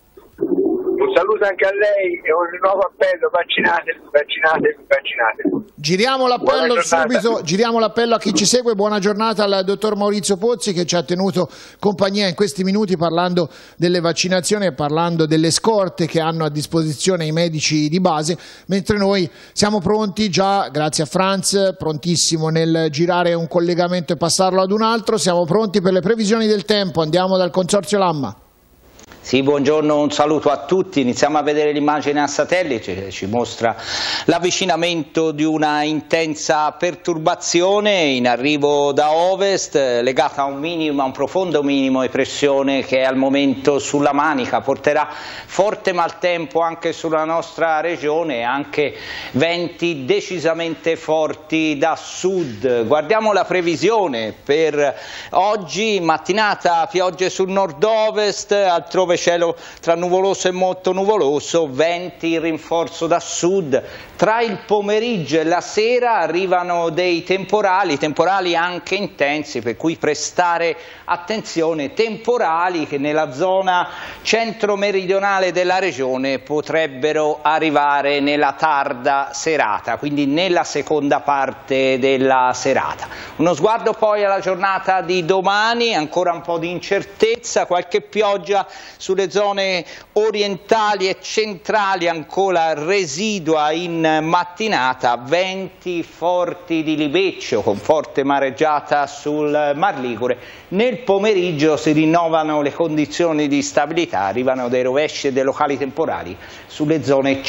D: Un saluto anche a lei e un nuovo appello: vaccinatevi, vaccinatevi, vaccinatevi.
A: Giriamo l'appello subito, giriamo l'appello a chi ci segue. Buona giornata al dottor Maurizio Pozzi che ci ha tenuto compagnia in questi minuti parlando delle vaccinazioni e parlando delle scorte che hanno a disposizione i medici di base, mentre noi siamo pronti già, grazie a Franz, prontissimo nel girare un collegamento e passarlo ad un altro. Siamo pronti per le previsioni del tempo, andiamo dal Consorzio Lamma.
E: Sì, buongiorno, un saluto a tutti. Iniziamo a vedere l'immagine a satellite, ci mostra l'avvicinamento di una intensa perturbazione in arrivo da ovest, legata a un minimo, a un profondo minimo di pressione che è al momento sulla Manica. Porterà forte maltempo anche sulla nostra regione e anche venti decisamente forti da sud. Guardiamo la previsione per oggi: mattinata piogge sul nord-ovest, altrove cielo tra nuvoloso e molto nuvoloso, venti in rinforzo da sud. Tra il pomeriggio e la sera arrivano dei temporali, temporali anche intensi, per cui prestare attenzione, temporali che nella zona centro-meridionale della regione potrebbero arrivare nella tarda serata, quindi nella seconda parte della serata. Uno sguardo poi alla giornata di domani, ancora un po' di incertezza, qualche pioggia sulle zone orientali e centrali ancora residua in mattinata, venti forti di libeccio con forte mareggiata sul Mar Ligure. Nel pomeriggio si rinnovano le condizioni di stabilità, arrivano dei rovesci e dei locali temporali sulle zone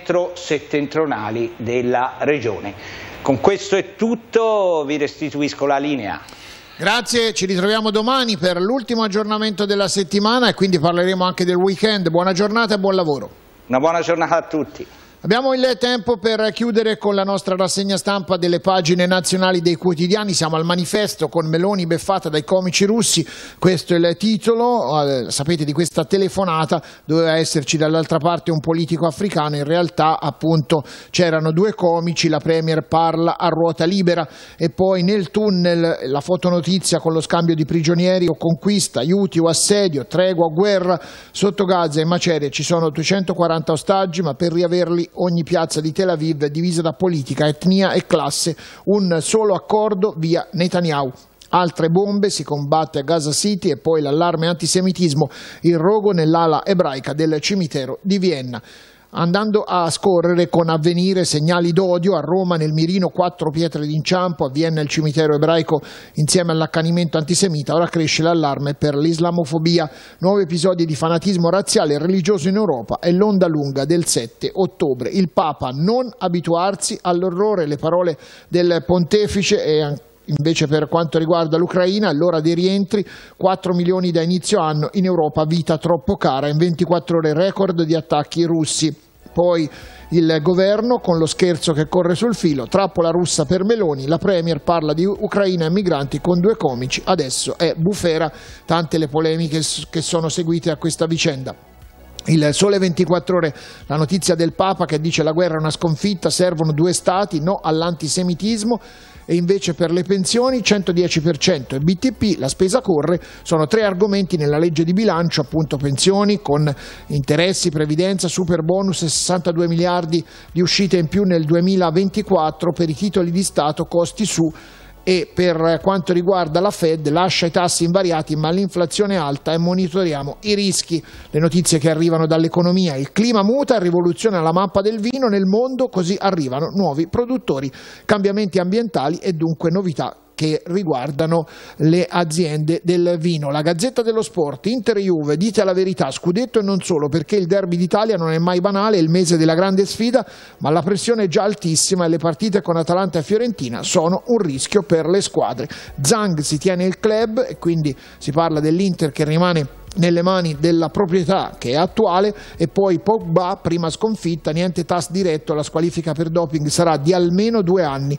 E: centro-settentrionali della regione. Con questo è tutto, vi restituisco la linea.
A: Grazie, ci ritroviamo domani per l'ultimo aggiornamento della settimana e quindi parleremo anche del weekend. Buona giornata e buon lavoro.
E: Una buona giornata a tutti.
A: Abbiamo il tempo per chiudere con la nostra rassegna stampa delle pagine nazionali dei quotidiani. Siamo al manifesto con Meloni beffata dai comici russi, questo è il titolo. Eh, sapete di questa telefonata, doveva esserci dall'altra parte un politico africano, in realtà appunto c'erano due comici, la Premier parla a ruota libera e poi nel tunnel la fotonotizia con lo scambio di prigionieri o conquista, aiuti o assedio, tregua o guerra. Sotto Gaza e macerie ci sono duecentoquaranta ostaggi, ma per riaverli ogni piazza di Tel Aviv è divisa da politica, etnia e classe, un solo accordo via Netanyahu. Altre bombe, si combatte a Gaza City e poi l'allarme antisemitismo, il rogo nell'ala ebraica del cimitero di Vienna. Andando a scorrere con Avvenire, segnali d'odio, a Roma nel mirino quattro pietre d'inciampo, a Vienna il cimitero ebraico insieme all'accanimento antisemita, ora cresce l'allarme per l'islamofobia, nuovi episodi di fanatismo razziale e religioso in Europa e l'onda lunga del sette ottobre. Il Papa: non abituarsi all'orrore, le parole del pontefice. E invece per quanto riguarda l'Ucraina, all'ora dei rientri, quattro milioni da inizio anno, in Europa vita troppo cara, in ventiquattro ore record di attacchi russi. Poi il governo con lo scherzo che corre sul filo, trappola russa per Meloni, la Premier parla di Ucraina e migranti con due comici, adesso è bufera, tante le polemiche che sono seguite a questa vicenda. Il Sole ventiquattro Ore, la notizia del Papa che dice la guerra è una sconfitta, servono due stati, no all'antisemitismo. E invece per le pensioni centodieci per cento e B T P, la spesa corre, sono tre argomenti nella legge di bilancio, appunto pensioni con interessi, previdenza, super bonus e sessantadue miliardi di uscite in più nel duemilaventiquattro per i titoli di Stato, costi su. E per quanto riguarda la Fed, lascia i tassi invariati ma l'inflazione è alta e monitoriamo i rischi. Le notizie che arrivano dall'economia: il clima muta, rivoluzione alla mappa del vino nel mondo, così arrivano nuovi produttori, cambiamenti ambientali e dunque novità che riguardano le aziende del vino. La Gazzetta dello Sport: Inter Juve, dite la verità, scudetto e non solo, perché il derby d'Italia non è mai banale, è il mese della grande sfida, ma la pressione è già altissima e le partite con Atalanta e Fiorentina sono un rischio per le squadre. Zhang si tiene il club e quindi si parla dell'Inter che rimane nelle mani della proprietà che è attuale, e poi Pogba, prima sconfitta, niente T A S diretto, la squalifica per doping sarà di almeno due anni.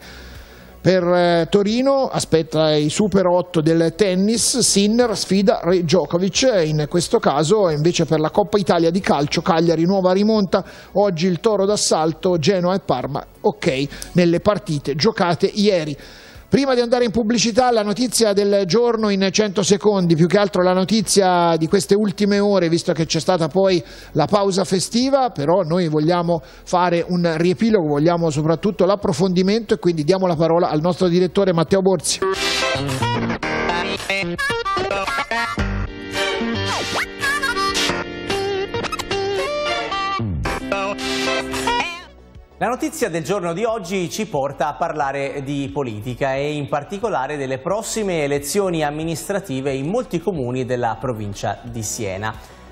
A: Per eh, Torino aspetta i Super otto del tennis, Sinner sfida Re Djokovic, in questo caso invece per la Coppa Italia di calcio Cagliari nuova rimonta, oggi il Toro d'Assalto, Genoa e Parma, ok, nelle partite giocate ieri. Prima di andare in pubblicità, la notizia del giorno in cento secondi, più che altro la notizia di queste ultime ore, visto che c'è stata poi la pausa festiva, però noi vogliamo fare un riepilogo, vogliamo soprattutto l'approfondimento e quindi diamo la parola al nostro direttore Matteo Borzi.
F: La notizia del giorno di oggi ci porta a parlare di politica e in particolare delle prossime elezioni amministrative in molti comuni della provincia di Siena.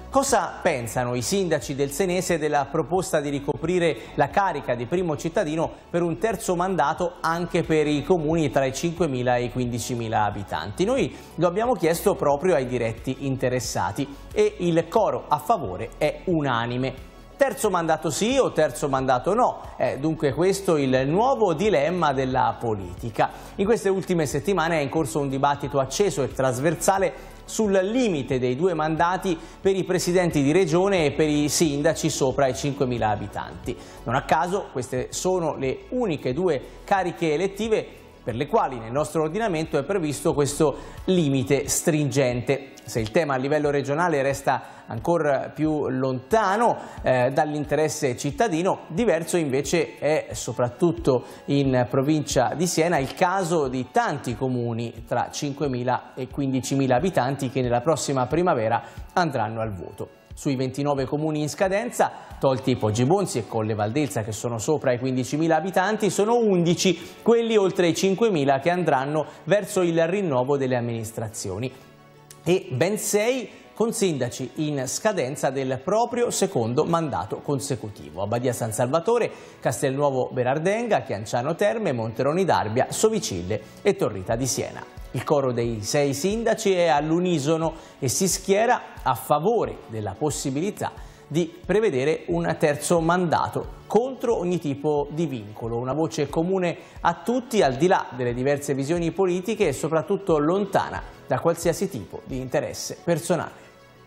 F: Cosa pensano i sindaci del Senese della proposta di ricoprire la carica di primo cittadino per un terzo mandato anche per i comuni tra i cinquemila e i quindicimila abitanti? Noi lo abbiamo chiesto proprio ai diretti interessati e il coro a favore è unanime. Terzo mandato sì o terzo mandato no? È dunque questo il nuovo dilemma della politica. In queste ultime settimane è in corso un dibattito acceso e trasversale sul limite dei due mandati per i presidenti di regione e per i sindaci sopra i cinquemila abitanti. Non a caso queste sono le uniche due cariche elettive per le quali nel nostro ordinamento è previsto questo limite stringente. Se il tema a livello regionale resta ancora più lontano eh, dall'interesse cittadino, diverso invece è soprattutto in provincia di Siena il caso di tanti comuni tra cinquemila e quindicimila abitanti che nella prossima primavera andranno al voto. Sui ventinove comuni in scadenza, tolti Poggibonsi e Colle Valdelsa che sono sopra i quindicimila abitanti, sono undici quelli oltre i cinquemila che andranno verso il rinnovo delle amministrazioni e ben sei con sindaci in scadenza del proprio secondo mandato consecutivo. Abbadia San Salvatore, Castelnuovo Berardenga, Chianciano Terme, Monteroni d'Arbia, Sovicille e Torrita di Siena. Il coro dei sei sindaci è all'unisono e si schiera a favore della possibilità di prevedere un terzo mandato contro ogni tipo di vincolo, una voce comune a tutti al di là delle diverse visioni politiche e soprattutto lontana da qualsiasi tipo di interesse personale.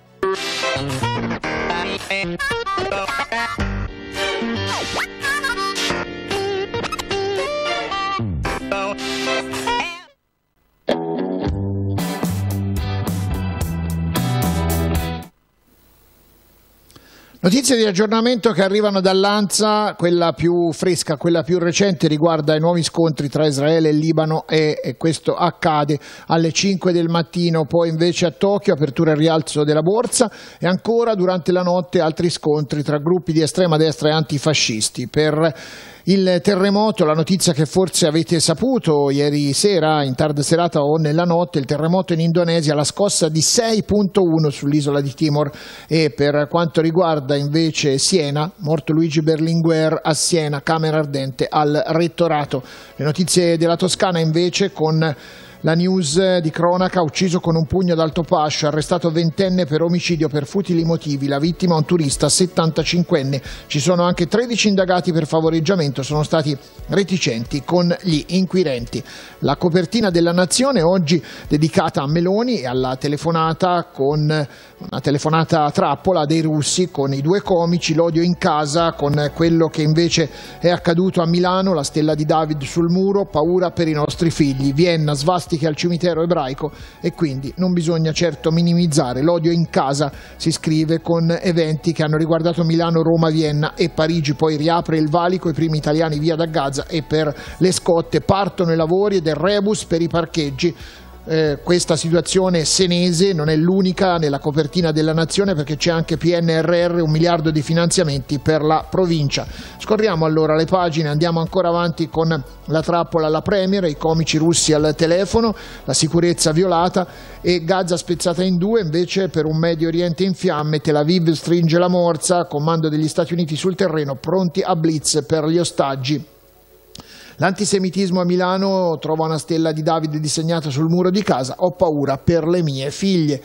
A: Notizie di aggiornamento che arrivano dall'Ansa, quella più fresca, quella più recente riguarda i nuovi scontri tra Israele e Libano e, e questo accade alle cinque del mattino, poi invece a Tokyo apertura e rialzo della borsa e ancora durante la notte altri scontri tra gruppi di estrema destra e antifascisti. Per il terremoto, la notizia che forse avete saputo ieri sera, in tarda serata o nella notte, il terremoto in Indonesia, la scossa di sei virgola uno sull'isola di Timor e per quanto riguarda invece Siena, morto Luigi Berlinguer a Siena, camera ardente al rettorato. Le notizie della Toscana invece con la news di cronaca, ucciso con un pugno d'Altopascio, arrestato ventenne per omicidio per futili motivi, la vittima un turista settantacinquenne. Ci sono anche tredici indagati per favoreggiamento, sono stati reticenti con gli inquirenti. La copertina della Nazione oggi dedicata a Meloni e alla telefonata con una telefonata a trappola dei russi con i due comici, l'odio in casa con quello che invece è accaduto a Milano, la stella di David sul muro, paura per i nostri figli, Vienna, svastiche al cimitero ebraico e quindi non bisogna certo minimizzare l'odio in casa, si scrive con eventi che hanno riguardato Milano, Roma, Vienna e Parigi. Poi riapre il valico, i primi italiani via da Gaza e per le scotte partono i lavori ed è rebus per i parcheggi. Eh, questa situazione senese non è l'unica nella copertina della Nazione perché c'è anche P N R R, un miliardo di finanziamenti per la provincia. Scorriamo allora le pagine, andiamo ancora avanti con la trappola alla Premier, i comici russi al telefono, la sicurezza violata e Gaza spezzata in due invece per un Medio Oriente in fiamme, Tel Aviv stringe la morsa, comando degli Stati Uniti sul terreno pronti a blitz per gli ostaggi. L'antisemitismo a Milano trova una stella di Davide disegnata sul muro di casa, ho paura per le mie figlie.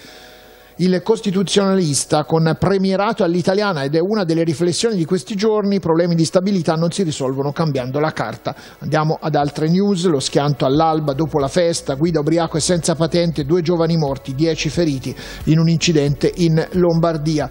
A: Il costituzionalista con premierato all'italiana ed è una delle riflessioni di questi giorni, i problemi di stabilità non si risolvono cambiando la carta. Andiamo ad altre news, lo schianto all'alba dopo la festa, guida ubriaco e senza patente, due giovani morti, dieci feriti in un incidente in Lombardia.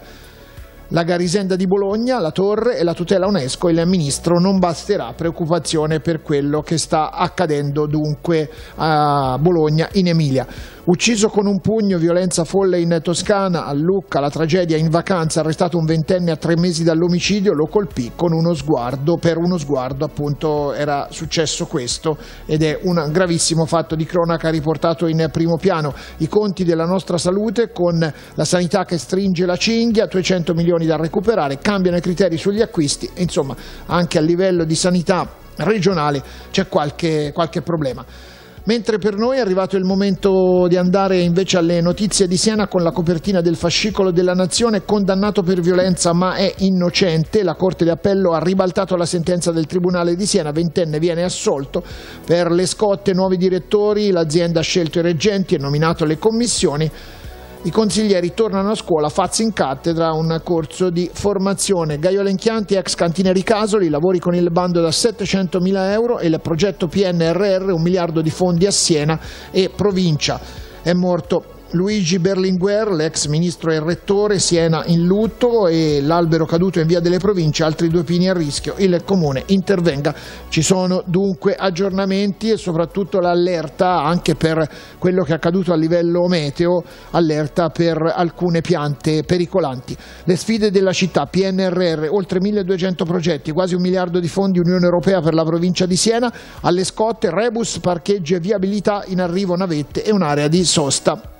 A: La Garisenda di Bologna, la torre e la tutela UNESCO, il ministro non basterà, preoccupazione per quello che sta accadendo dunque a Bologna in Emilia. Ucciso con un pugno, violenza folle in Toscana, a Lucca la tragedia in vacanza, arrestato un ventenne a tre mesi dall'omicidio, lo colpì con uno sguardo, per uno sguardo appunto era successo questo ed è un gravissimo fatto di cronaca riportato in primo piano. I conti della nostra salute con la sanità che stringe la cinghia, duecento milioni da recuperare, cambiano i criteri sugli acquisti, insomma anche a livello di sanità regionale c'è qualche, qualche problema. Mentre per noi è arrivato il momento di andare invece alle notizie di Siena con la copertina del fascicolo della Nazione. Condannato per violenza ma è innocente, la Corte di Appello ha ribaltato la sentenza del Tribunale di Siena, ventenne viene assolto. Per le scotte nuovi direttori, l'azienda ha scelto i reggenti e nominato le commissioni. I consiglieri tornano a scuola, Fazzi in cattedra, un corso di formazione. Gaiola Chianti, ex cantina Ricasoli, lavori con il bando da settecentomila euro e il progetto P N R R, un miliardo di fondi a Siena e provincia. È morto Luigi Berlinguer, l'ex ministro e rettore, Siena in lutto e l'albero caduto in via delle Province, altri due pini a rischio, il comune intervenga. Ci sono dunque aggiornamenti e soprattutto l'allerta anche per quello che è accaduto a livello meteo, allerta per alcune piante pericolanti. Le sfide della città, P N R R, oltre milleduecento progetti, quasi un miliardo di fondi Unione Europea per la provincia di Siena, alle scotte, rebus, parcheggi e viabilità, in arrivo navette e un'area di sosta.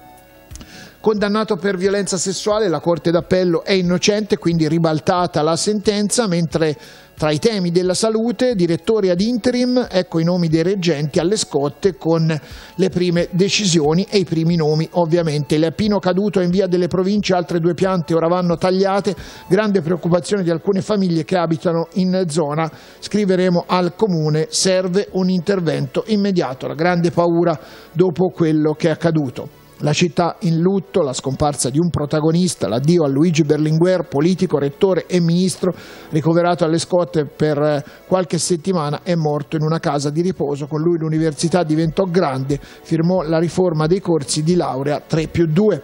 A: Condannato per violenza sessuale, la Corte d'Appello è innocente, quindi ribaltata la sentenza, mentre tra i temi della salute, direttori ad interim, ecco i nomi dei reggenti alle scotte con le prime decisioni e i primi nomi ovviamente. Il pino caduto in via delle Province, altre due piante ora vanno tagliate, grande preoccupazione di alcune famiglie che abitano in zona, scriveremo al comune, serve un intervento immediato, la grande paura dopo quello che è accaduto. La città in lutto, la scomparsa di un protagonista, l'addio a Luigi Berlinguer, politico, rettore e ministro, ricoverato alle scotte per qualche settimana, è morto in una casa di riposo. Con lui l'università diventò grande, firmò la riforma dei corsi di laurea tre più due.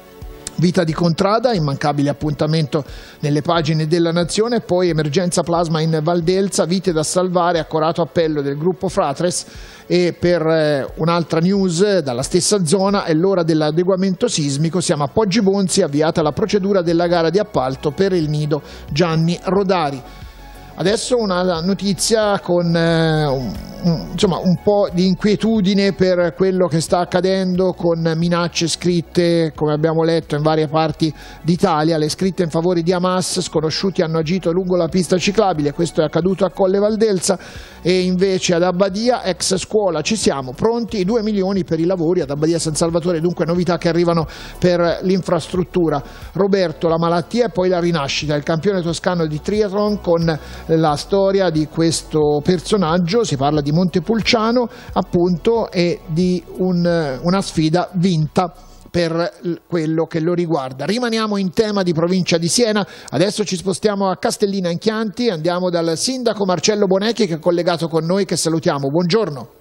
A: Vita di Contrada, immancabile appuntamento nelle pagine della Nazione, poi emergenza plasma in Valdelsa, vite da salvare, accorato appello del gruppo Fratres. E per eh, un'altra news dalla stessa zona è l'ora dell'adeguamento sismico, siamo a Poggi Bonzi, avviata la procedura della gara di appalto per il nido Gianni Rodari. Adesso una notizia con eh, un, un, insomma, un po' di inquietudine per quello che sta accadendo con minacce scritte, come abbiamo letto, in varie parti d'Italia, le scritte in favore di Hamas, sconosciuti hanno agito lungo la pista ciclabile, questo è accaduto a Colle Valdelsa, e invece ad Abbadia, ex scuola, ci siamo, pronti i due milioni per i lavori ad Abbadia San Salvatore, dunque novità che arrivano per l'infrastruttura. Roberto, la malattia e poi la rinascita, il campione toscano di triathlon con la storia di questo personaggio, si parla di Montepulciano appunto e di un, una sfida vinta per quello che lo riguarda. Rimaniamo in tema di provincia di Siena, adesso ci spostiamo a Castellina in Chianti, andiamo dal sindaco Marcello Bonecchi che è collegato con noi, che salutiamo. Buongiorno.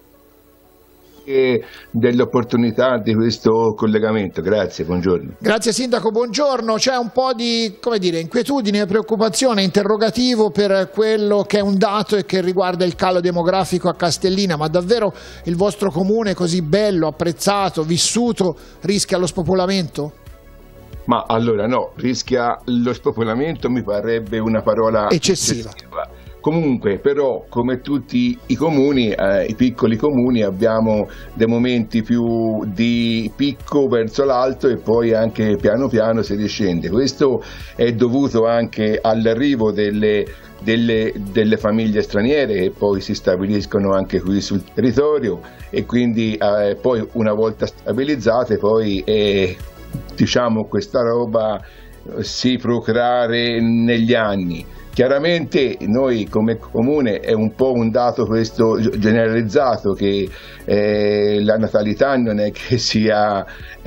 G: Dell'opportunità di questo collegamento, grazie, buongiorno.
A: Grazie sindaco, buongiorno. C'è un po' di, come dire, inquietudine, preoccupazione, interrogativo per quello che è un dato e che riguarda il calo demografico a Castellina, ma davvero il vostro comune così bello, apprezzato, vissuto, rischia lo spopolamento?
G: Ma allora no, rischia lo spopolamento mi parebbe una parola eccessiva. eccessiva. Comunque però come tutti i comuni, eh, i piccoli comuni, abbiamo dei momenti più di picco verso l'alto e poi anche piano piano si discende. Questo è dovuto anche all'arrivo delle, delle, delle famiglie straniere che poi si stabiliscono anche qui sul territorio e quindi eh, poi una volta stabilizzate poi eh, diciamo questa roba si procreare negli anni. Chiaramente noi come comune è un po' un dato questo generalizzato che eh, la natalità non è che sia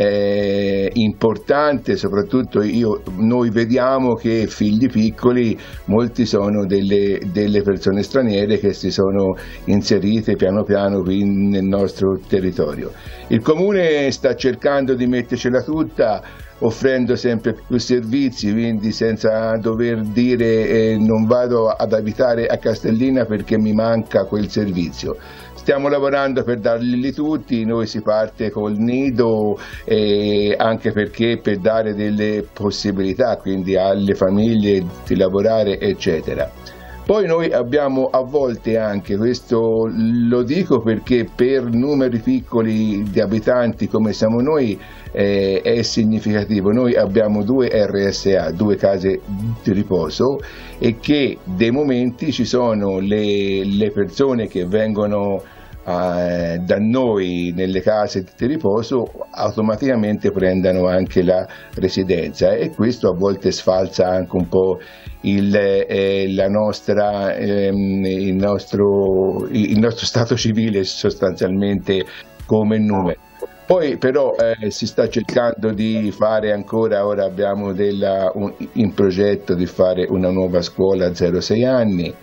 G: eh, importante, soprattutto io, noi vediamo che figli piccoli molti sono delle, delle persone straniere che si sono inserite piano piano qui nel nostro territorio. Il comune sta cercando di mettercela tutta, offrendo sempre più servizi, quindi senza dover dire eh, non vado ad abitare a Castellina perché mi manca quel servizio. Stiamo lavorando per darli tutti, noi si parte col nido eh, anche perché per dare delle possibilità quindi alle famiglie di lavorare eccetera. Poi noi abbiamo a volte anche, questo lo dico perché per numeri piccoli di abitanti come siamo noi eh, è significativo, noi abbiamo due R S A, due case di riposo e che dei momenti ci sono le, le persone che vengono eh, da noi nelle case di riposo automaticamente prendano anche la residenza, e questo a volte sfalsa anche un po' il, eh, la nostra, ehm, il, nostro, il nostro stato civile sostanzialmente come numero. Poi però eh, si sta cercando di fare ancora, ora abbiamo della, un, in progetto di fare una nuova scuola a zero sei anni,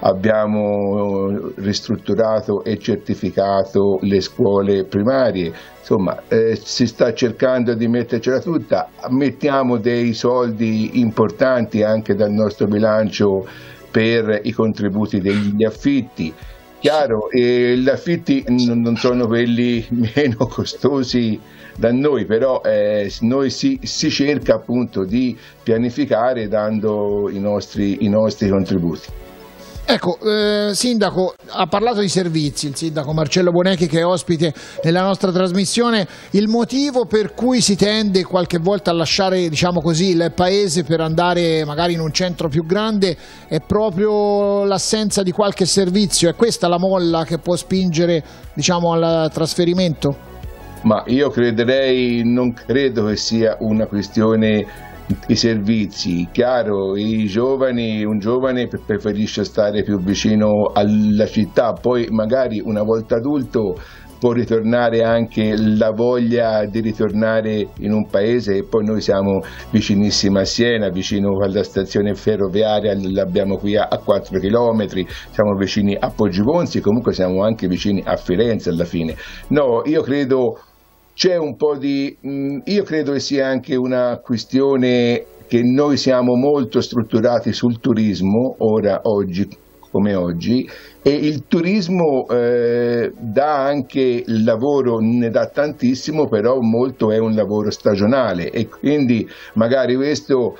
G: abbiamo ristrutturato e certificato le scuole primarie, insomma eh, si sta cercando di mettercela tutta, mettiamo dei soldi importanti anche dal nostro bilancio per i contributi degli affitti. Chiaro, e gli affitti non sono quelli meno costosi da noi, però eh, noi si, si cerca appunto di pianificare dando i nostri, i nostri contributi.
A: Ecco, eh, Sindaco, ha parlato di servizi, il Sindaco Marcello Bonecchi, che è ospite nella nostra trasmissione. Il motivo per cui si tende qualche volta a lasciare, diciamo così, il paese per andare magari in un centro più grande è proprio l'assenza di qualche servizio? È questa la molla che può spingere, diciamo, al trasferimento?
G: Ma io crederei, non credo che sia una questione i servizi. Chiaro, i giovani, un giovane preferisce stare più vicino alla città, poi magari una volta adulto può ritornare anche la voglia di ritornare in un paese, e poi noi siamo vicinissimi a Siena, vicino alla stazione ferroviaria, l'abbiamo qui a quattro chilometri, siamo vicini a Poggibonsi, comunque siamo anche vicini a Firenze alla fine. No, io credo c'è un po' di, io credo che sia anche una questione che noi siamo molto strutturati sul turismo, ora, oggi, come oggi, e il turismo eh, dà anche il lavoro, ne dà tantissimo, però molto è un lavoro stagionale, e quindi magari questo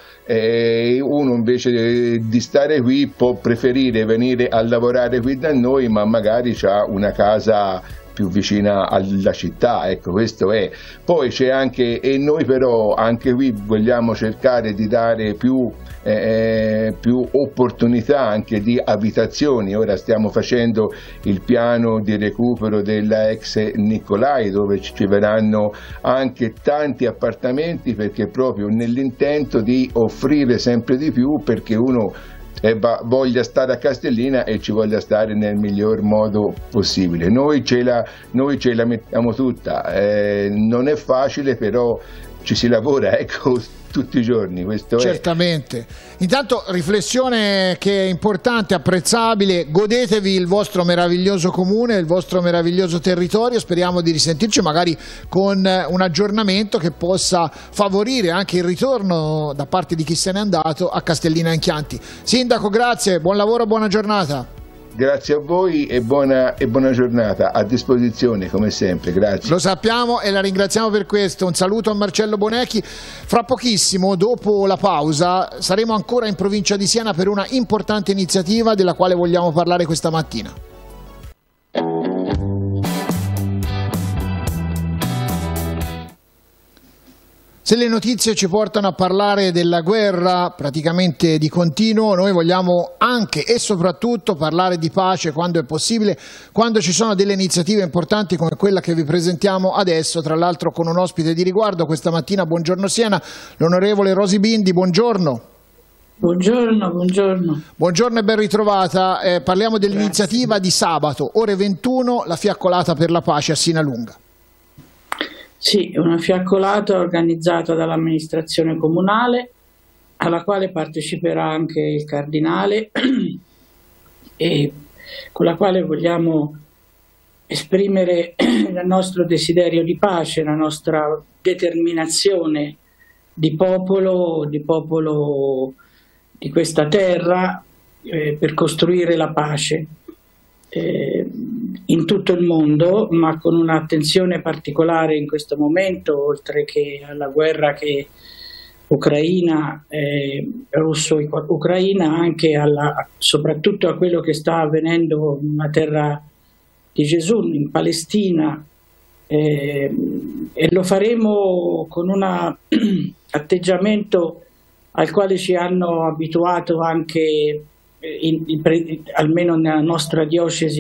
G: eh, uno invece di stare qui può preferire venire a lavorare qui da noi, ma magari ha una casa più vicina alla città, ecco, questo è. Poi c'è anche, e noi però anche qui vogliamo cercare di dare più, eh, più opportunità anche di abitazioni. Ora stiamo facendo il piano di recupero della ex Nicolai, dove ci verranno anche tanti appartamenti, perché proprio nell'intento di offrire sempre di più, perché uno e va, voglia stare a Castellina e ci voglia stare nel miglior modo possibile. Noi ce la, noi ce la mettiamo tutta, eh, non è facile, però ci si lavora, ecco, tutti i giorni. Questo
A: certamente. È. Intanto riflessione che è importante, apprezzabile, godetevi il vostro meraviglioso comune, il vostro meraviglioso territorio, speriamo di risentirci magari con un aggiornamento che possa favorire anche il ritorno da parte di chi se n'è andato a Castellina in Chianti. Sindaco, grazie, buon lavoro, buona giornata.
G: Grazie a voi e buona, e buona giornata, a disposizione come sempre, grazie.
A: Lo sappiamo e la ringraziamo per questo. Un saluto a Marcello Bonecchi. Fra pochissimo, dopo la pausa, saremo ancora in provincia di Siena per una importante iniziativa della quale vogliamo parlare questa mattina. Se le notizie ci portano a parlare della guerra praticamente di continuo, noi vogliamo anche e soprattutto parlare di pace quando è possibile, quando ci sono delle iniziative importanti come quella che vi presentiamo adesso, tra l'altro con un ospite di riguardo questa mattina. Buongiorno Siena, l'onorevole Rosi Bindi, buongiorno.
H: Buongiorno, buongiorno.
A: Buongiorno e ben ritrovata. Eh, parliamo dell'iniziativa di sabato, ore ventuno, la fiaccolata per la pace a Sinalunga.
H: Sì, una fiaccolata organizzata dall'amministrazione comunale, alla quale parteciperà anche il cardinale e con la quale vogliamo esprimere il nostro desiderio di pace, la nostra determinazione di popolo, di popolo di questa terra eh, per costruire la pace eh, in tutto il mondo, ma con un'attenzione particolare in questo momento, oltre che alla guerra che ucraina, eh, russo-ucraina, anche alla, soprattutto a quello che sta avvenendo nella terra di Gesù, in Palestina, eh, e lo faremo con un atteggiamento al quale ci hanno abituato anche, in, in, almeno nella nostra diocesi,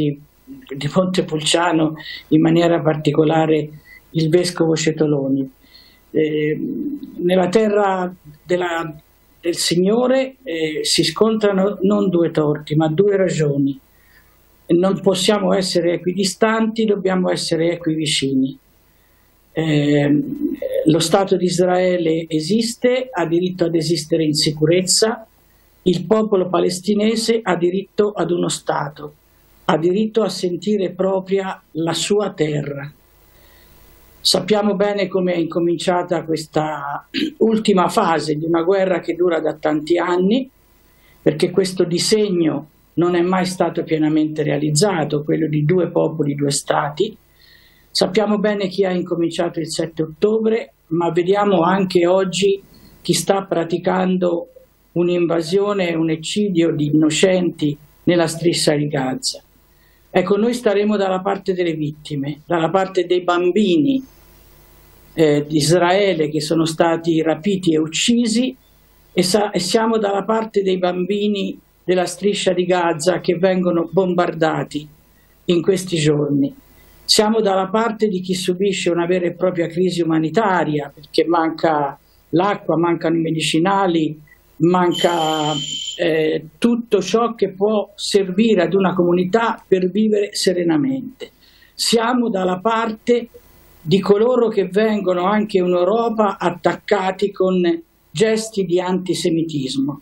H: di Montepulciano, in maniera particolare il vescovo Cetoloni. Eh, nella terra della, del Signore eh, si scontrano non due torti, ma due ragioni. Non possiamo essere equidistanti, dobbiamo essere equivicini. Eh, lo Stato di Israele esiste, ha diritto ad esistere in sicurezza, il popolo palestinese ha diritto ad uno Stato, ha diritto a sentire propria la sua terra. Sappiamo bene come è incominciata questa ultima fase di una guerra che dura da tanti anni, perché questo disegno non è mai stato pienamente realizzato, quello di due popoli, due Stati. Sappiamo bene chi ha incominciato il sette ottobre, ma vediamo anche oggi chi sta praticando un'invasione e un eccidio di innocenti nella striscia di Gaza. Ecco, noi staremo dalla parte delle vittime, dalla parte dei bambini eh, di Israele che sono stati rapiti e uccisi, e, sa- e siamo dalla parte dei bambini della striscia di Gaza che vengono bombardati in questi giorni. Siamo dalla parte di chi subisce una vera e propria crisi umanitaria, perché manca l'acqua, mancano i medicinali, manca eh, tutto ciò che può servire ad una comunità per vivere serenamente. Siamo dalla parte di coloro che vengono anche in Europa attaccati con gesti di antisemitismo.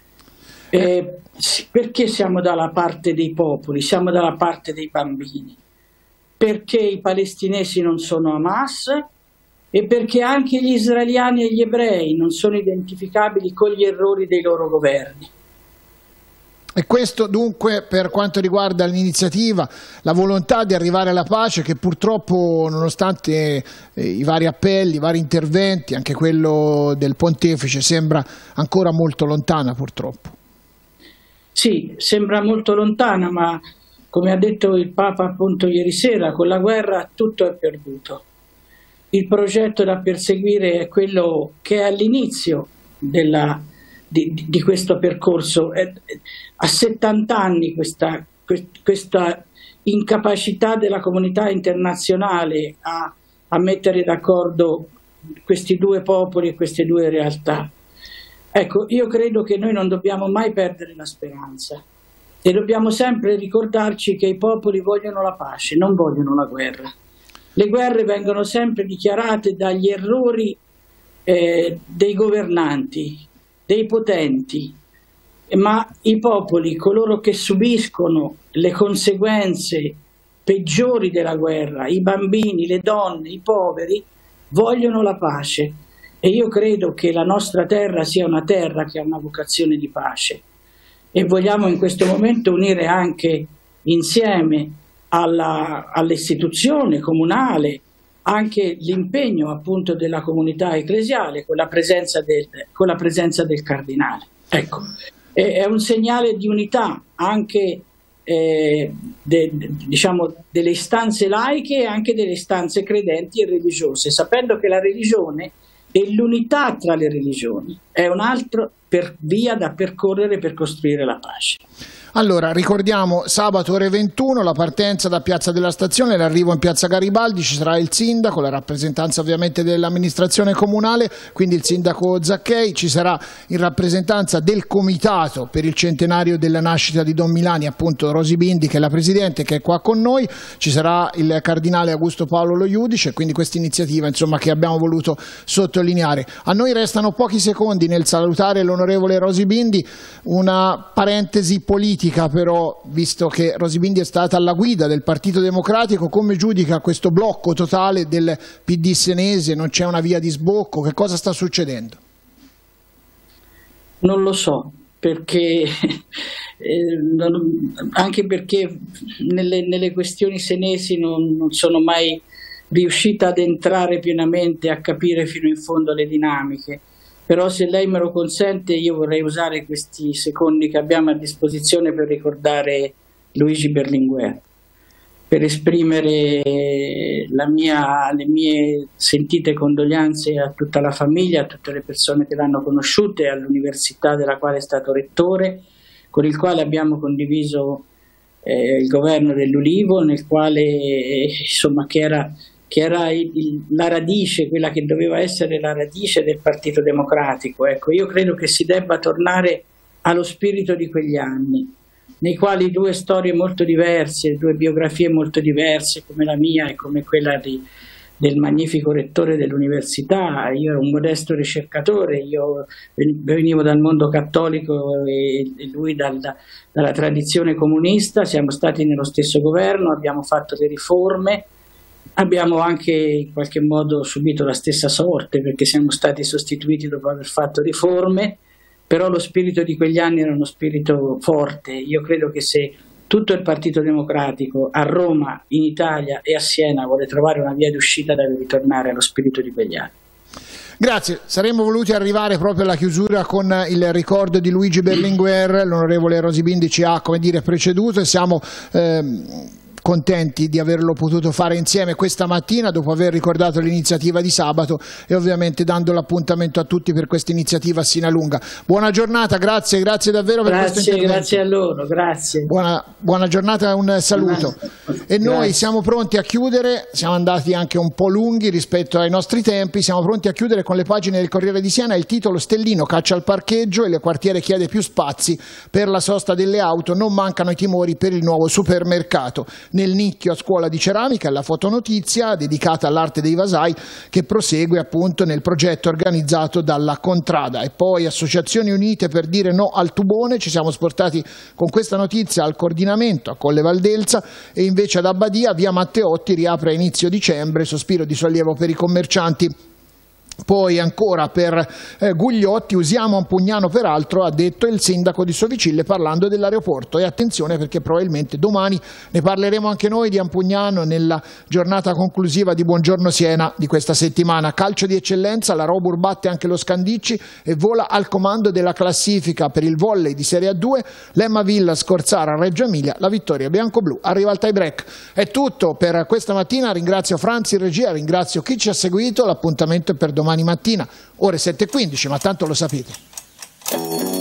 H: Eh, perché siamo dalla parte dei popoli? Siamo dalla parte dei bambini. Perché i palestinesi non sono Hamas e perché anche gli israeliani e gli ebrei non sono identificabili con gli errori dei loro governi.
A: E questo dunque per quanto riguarda l'iniziativa, la volontà di arrivare alla pace che purtroppo, nonostante eh, i vari appelli, i vari interventi, anche quello del pontefice sembra ancora molto lontana purtroppo.
H: Sì, sembra molto lontana, ma come ha detto il Papa appunto ieri sera, con la guerra tutto è perduto. Il progetto da perseguire è quello che è all'inizio della, di, di questo percorso. A settanta anni questa, questa incapacità della comunità internazionale a, a mettere d'accordo questi due popoli e queste due realtà. Ecco, io credo che noi non dobbiamo mai perdere la speranza e dobbiamo sempre ricordarci che i popoli vogliono la pace, non vogliono la guerra. Le guerre vengono sempre dichiarate dagli errori eh, dei governanti, dei potenti, ma i popoli, coloro che subiscono le conseguenze peggiori della guerra, i bambini, le donne, i poveri, vogliono la pace. E io credo che la nostra terra sia una terra che ha una vocazione di pace e vogliamo in questo momento unire anche insieme alla, all'istituzione comunale anche l'impegno appunto della comunità ecclesiale con la presenza del, con la presenza del cardinale. Ecco, è, è un segnale di unità anche eh, de, de, diciamo, delle istanze laiche e anche delle istanze credenti e religiose, sapendo che la religione e l'unità tra le religioni è un altro per via da percorrere per costruire la pace.
A: Allora, ricordiamo sabato ore ventuno la partenza da Piazza della Stazione, l'arrivo in Piazza Garibaldi, ci sarà il sindaco, la rappresentanza ovviamente dell'amministrazione comunale, quindi il sindaco Zacchei, ci sarà in rappresentanza del comitato per il centenario della nascita di Don Milani, appunto Rosy Bindi che è la presidente, che è qua con noi, ci sarà il cardinale Augusto Paolo Lo Iudice, quindi questa iniziativa insomma che abbiamo voluto sottolineare. A noi restano pochi secondi nel salutare l'onorevole Rosy Bindi, una parentesi politica. Però, visto che Rosy Bindi è stata alla guida del Partito Democratico, come giudica questo blocco totale del P D senese? Non c'è una via di sbocco? Che cosa sta succedendo?
H: Non lo so, perché eh, non, anche perché nelle, nelle questioni senesi non, non sono mai riuscita ad entrare pienamente a capire fino in fondo le dinamiche. Però se lei me lo consente io vorrei usare questi secondi che abbiamo a disposizione per ricordare Luigi Berlinguer, per esprimere la mia, le mie sentite condoglianze a tutta la famiglia, a tutte le persone che l'hanno conosciuto e all'università della quale è stato rettore, con il quale abbiamo condiviso eh, il governo dell'Ulivo, nel quale eh, insomma che era, che era il, il, la radice, quella che doveva essere la radice del Partito Democratico. Ecco, io credo che si debba tornare allo spirito di quegli anni, nei quali due storie molto diverse, due biografie molto diverse, come la mia e come quella di, del magnifico rettore dell'università. Io ero un modesto ricercatore, io venivo dal mondo cattolico e, e lui dal, dalla tradizione comunista, siamo stati nello stesso governo, abbiamo fatto le riforme, abbiamo anche in qualche modo subito la stessa sorte perché siamo stati sostituiti dopo aver fatto riforme, però lo spirito di quegli anni era uno spirito forte. Io credo che se tutto il Partito Democratico a Roma, in Italia e a Siena vuole trovare una via d'uscita, deve ritornare allo spirito di quegli anni.
A: Grazie, saremmo voluti arrivare proprio alla chiusura con il ricordo di Luigi Berlinguer, l'onorevole Rosi Bindi ci ha, come dire, preceduto e siamo ehm, contenti di averlo potuto fare insieme questa mattina dopo aver ricordato l'iniziativa di sabato e ovviamente dando l'appuntamento a tutti per questa iniziativa a Sinalunga. Buona giornata, grazie, grazie davvero per
H: grazie,
A: questo intervento.
H: Grazie a loro, grazie.
A: Buona, buona giornata e un saluto. E noi grazie. Siamo pronti a chiudere, siamo andati anche un po' lunghi rispetto ai nostri tempi, siamo pronti a chiudere con le pagine del Corriere di Siena, il titolo Stellino caccia al parcheggio e il quartiere chiede più spazi per la sosta delle auto, non mancano i timori per il nuovo supermercato. Nel nicchio a scuola di ceramica, la fotonotizia dedicata all'arte dei vasai che prosegue appunto nel progetto organizzato dalla Contrada. E poi Associazioni Unite per dire no al tubone, ci siamo spostati con questa notizia al coordinamento a Colle Valdelsa e invece ad Abbadia via Matteotti riapre a inizio dicembre, sospiro di sollievo per i commercianti. Poi ancora per eh, Gugliotti, usiamo Ampugnano peraltro, ha detto il sindaco di Sovicille parlando dell'aeroporto, e attenzione perché probabilmente domani ne parleremo anche noi di Ampugnano nella giornata conclusiva di Buongiorno Siena di questa settimana. Calcio di eccellenza, la Robur batte anche lo Scandicci e vola al comando della classifica per il volley di Serie A due, l'Emma Villa Scorzara a Reggio Emilia, la vittoria bianco-blu arriva al tie break. È tutto per questa mattina, ringrazio Franzi in regia, ringrazio chi ci ha seguito, l'appuntamento è per domani mattina, ore sette e quindici, ma tanto lo sapete.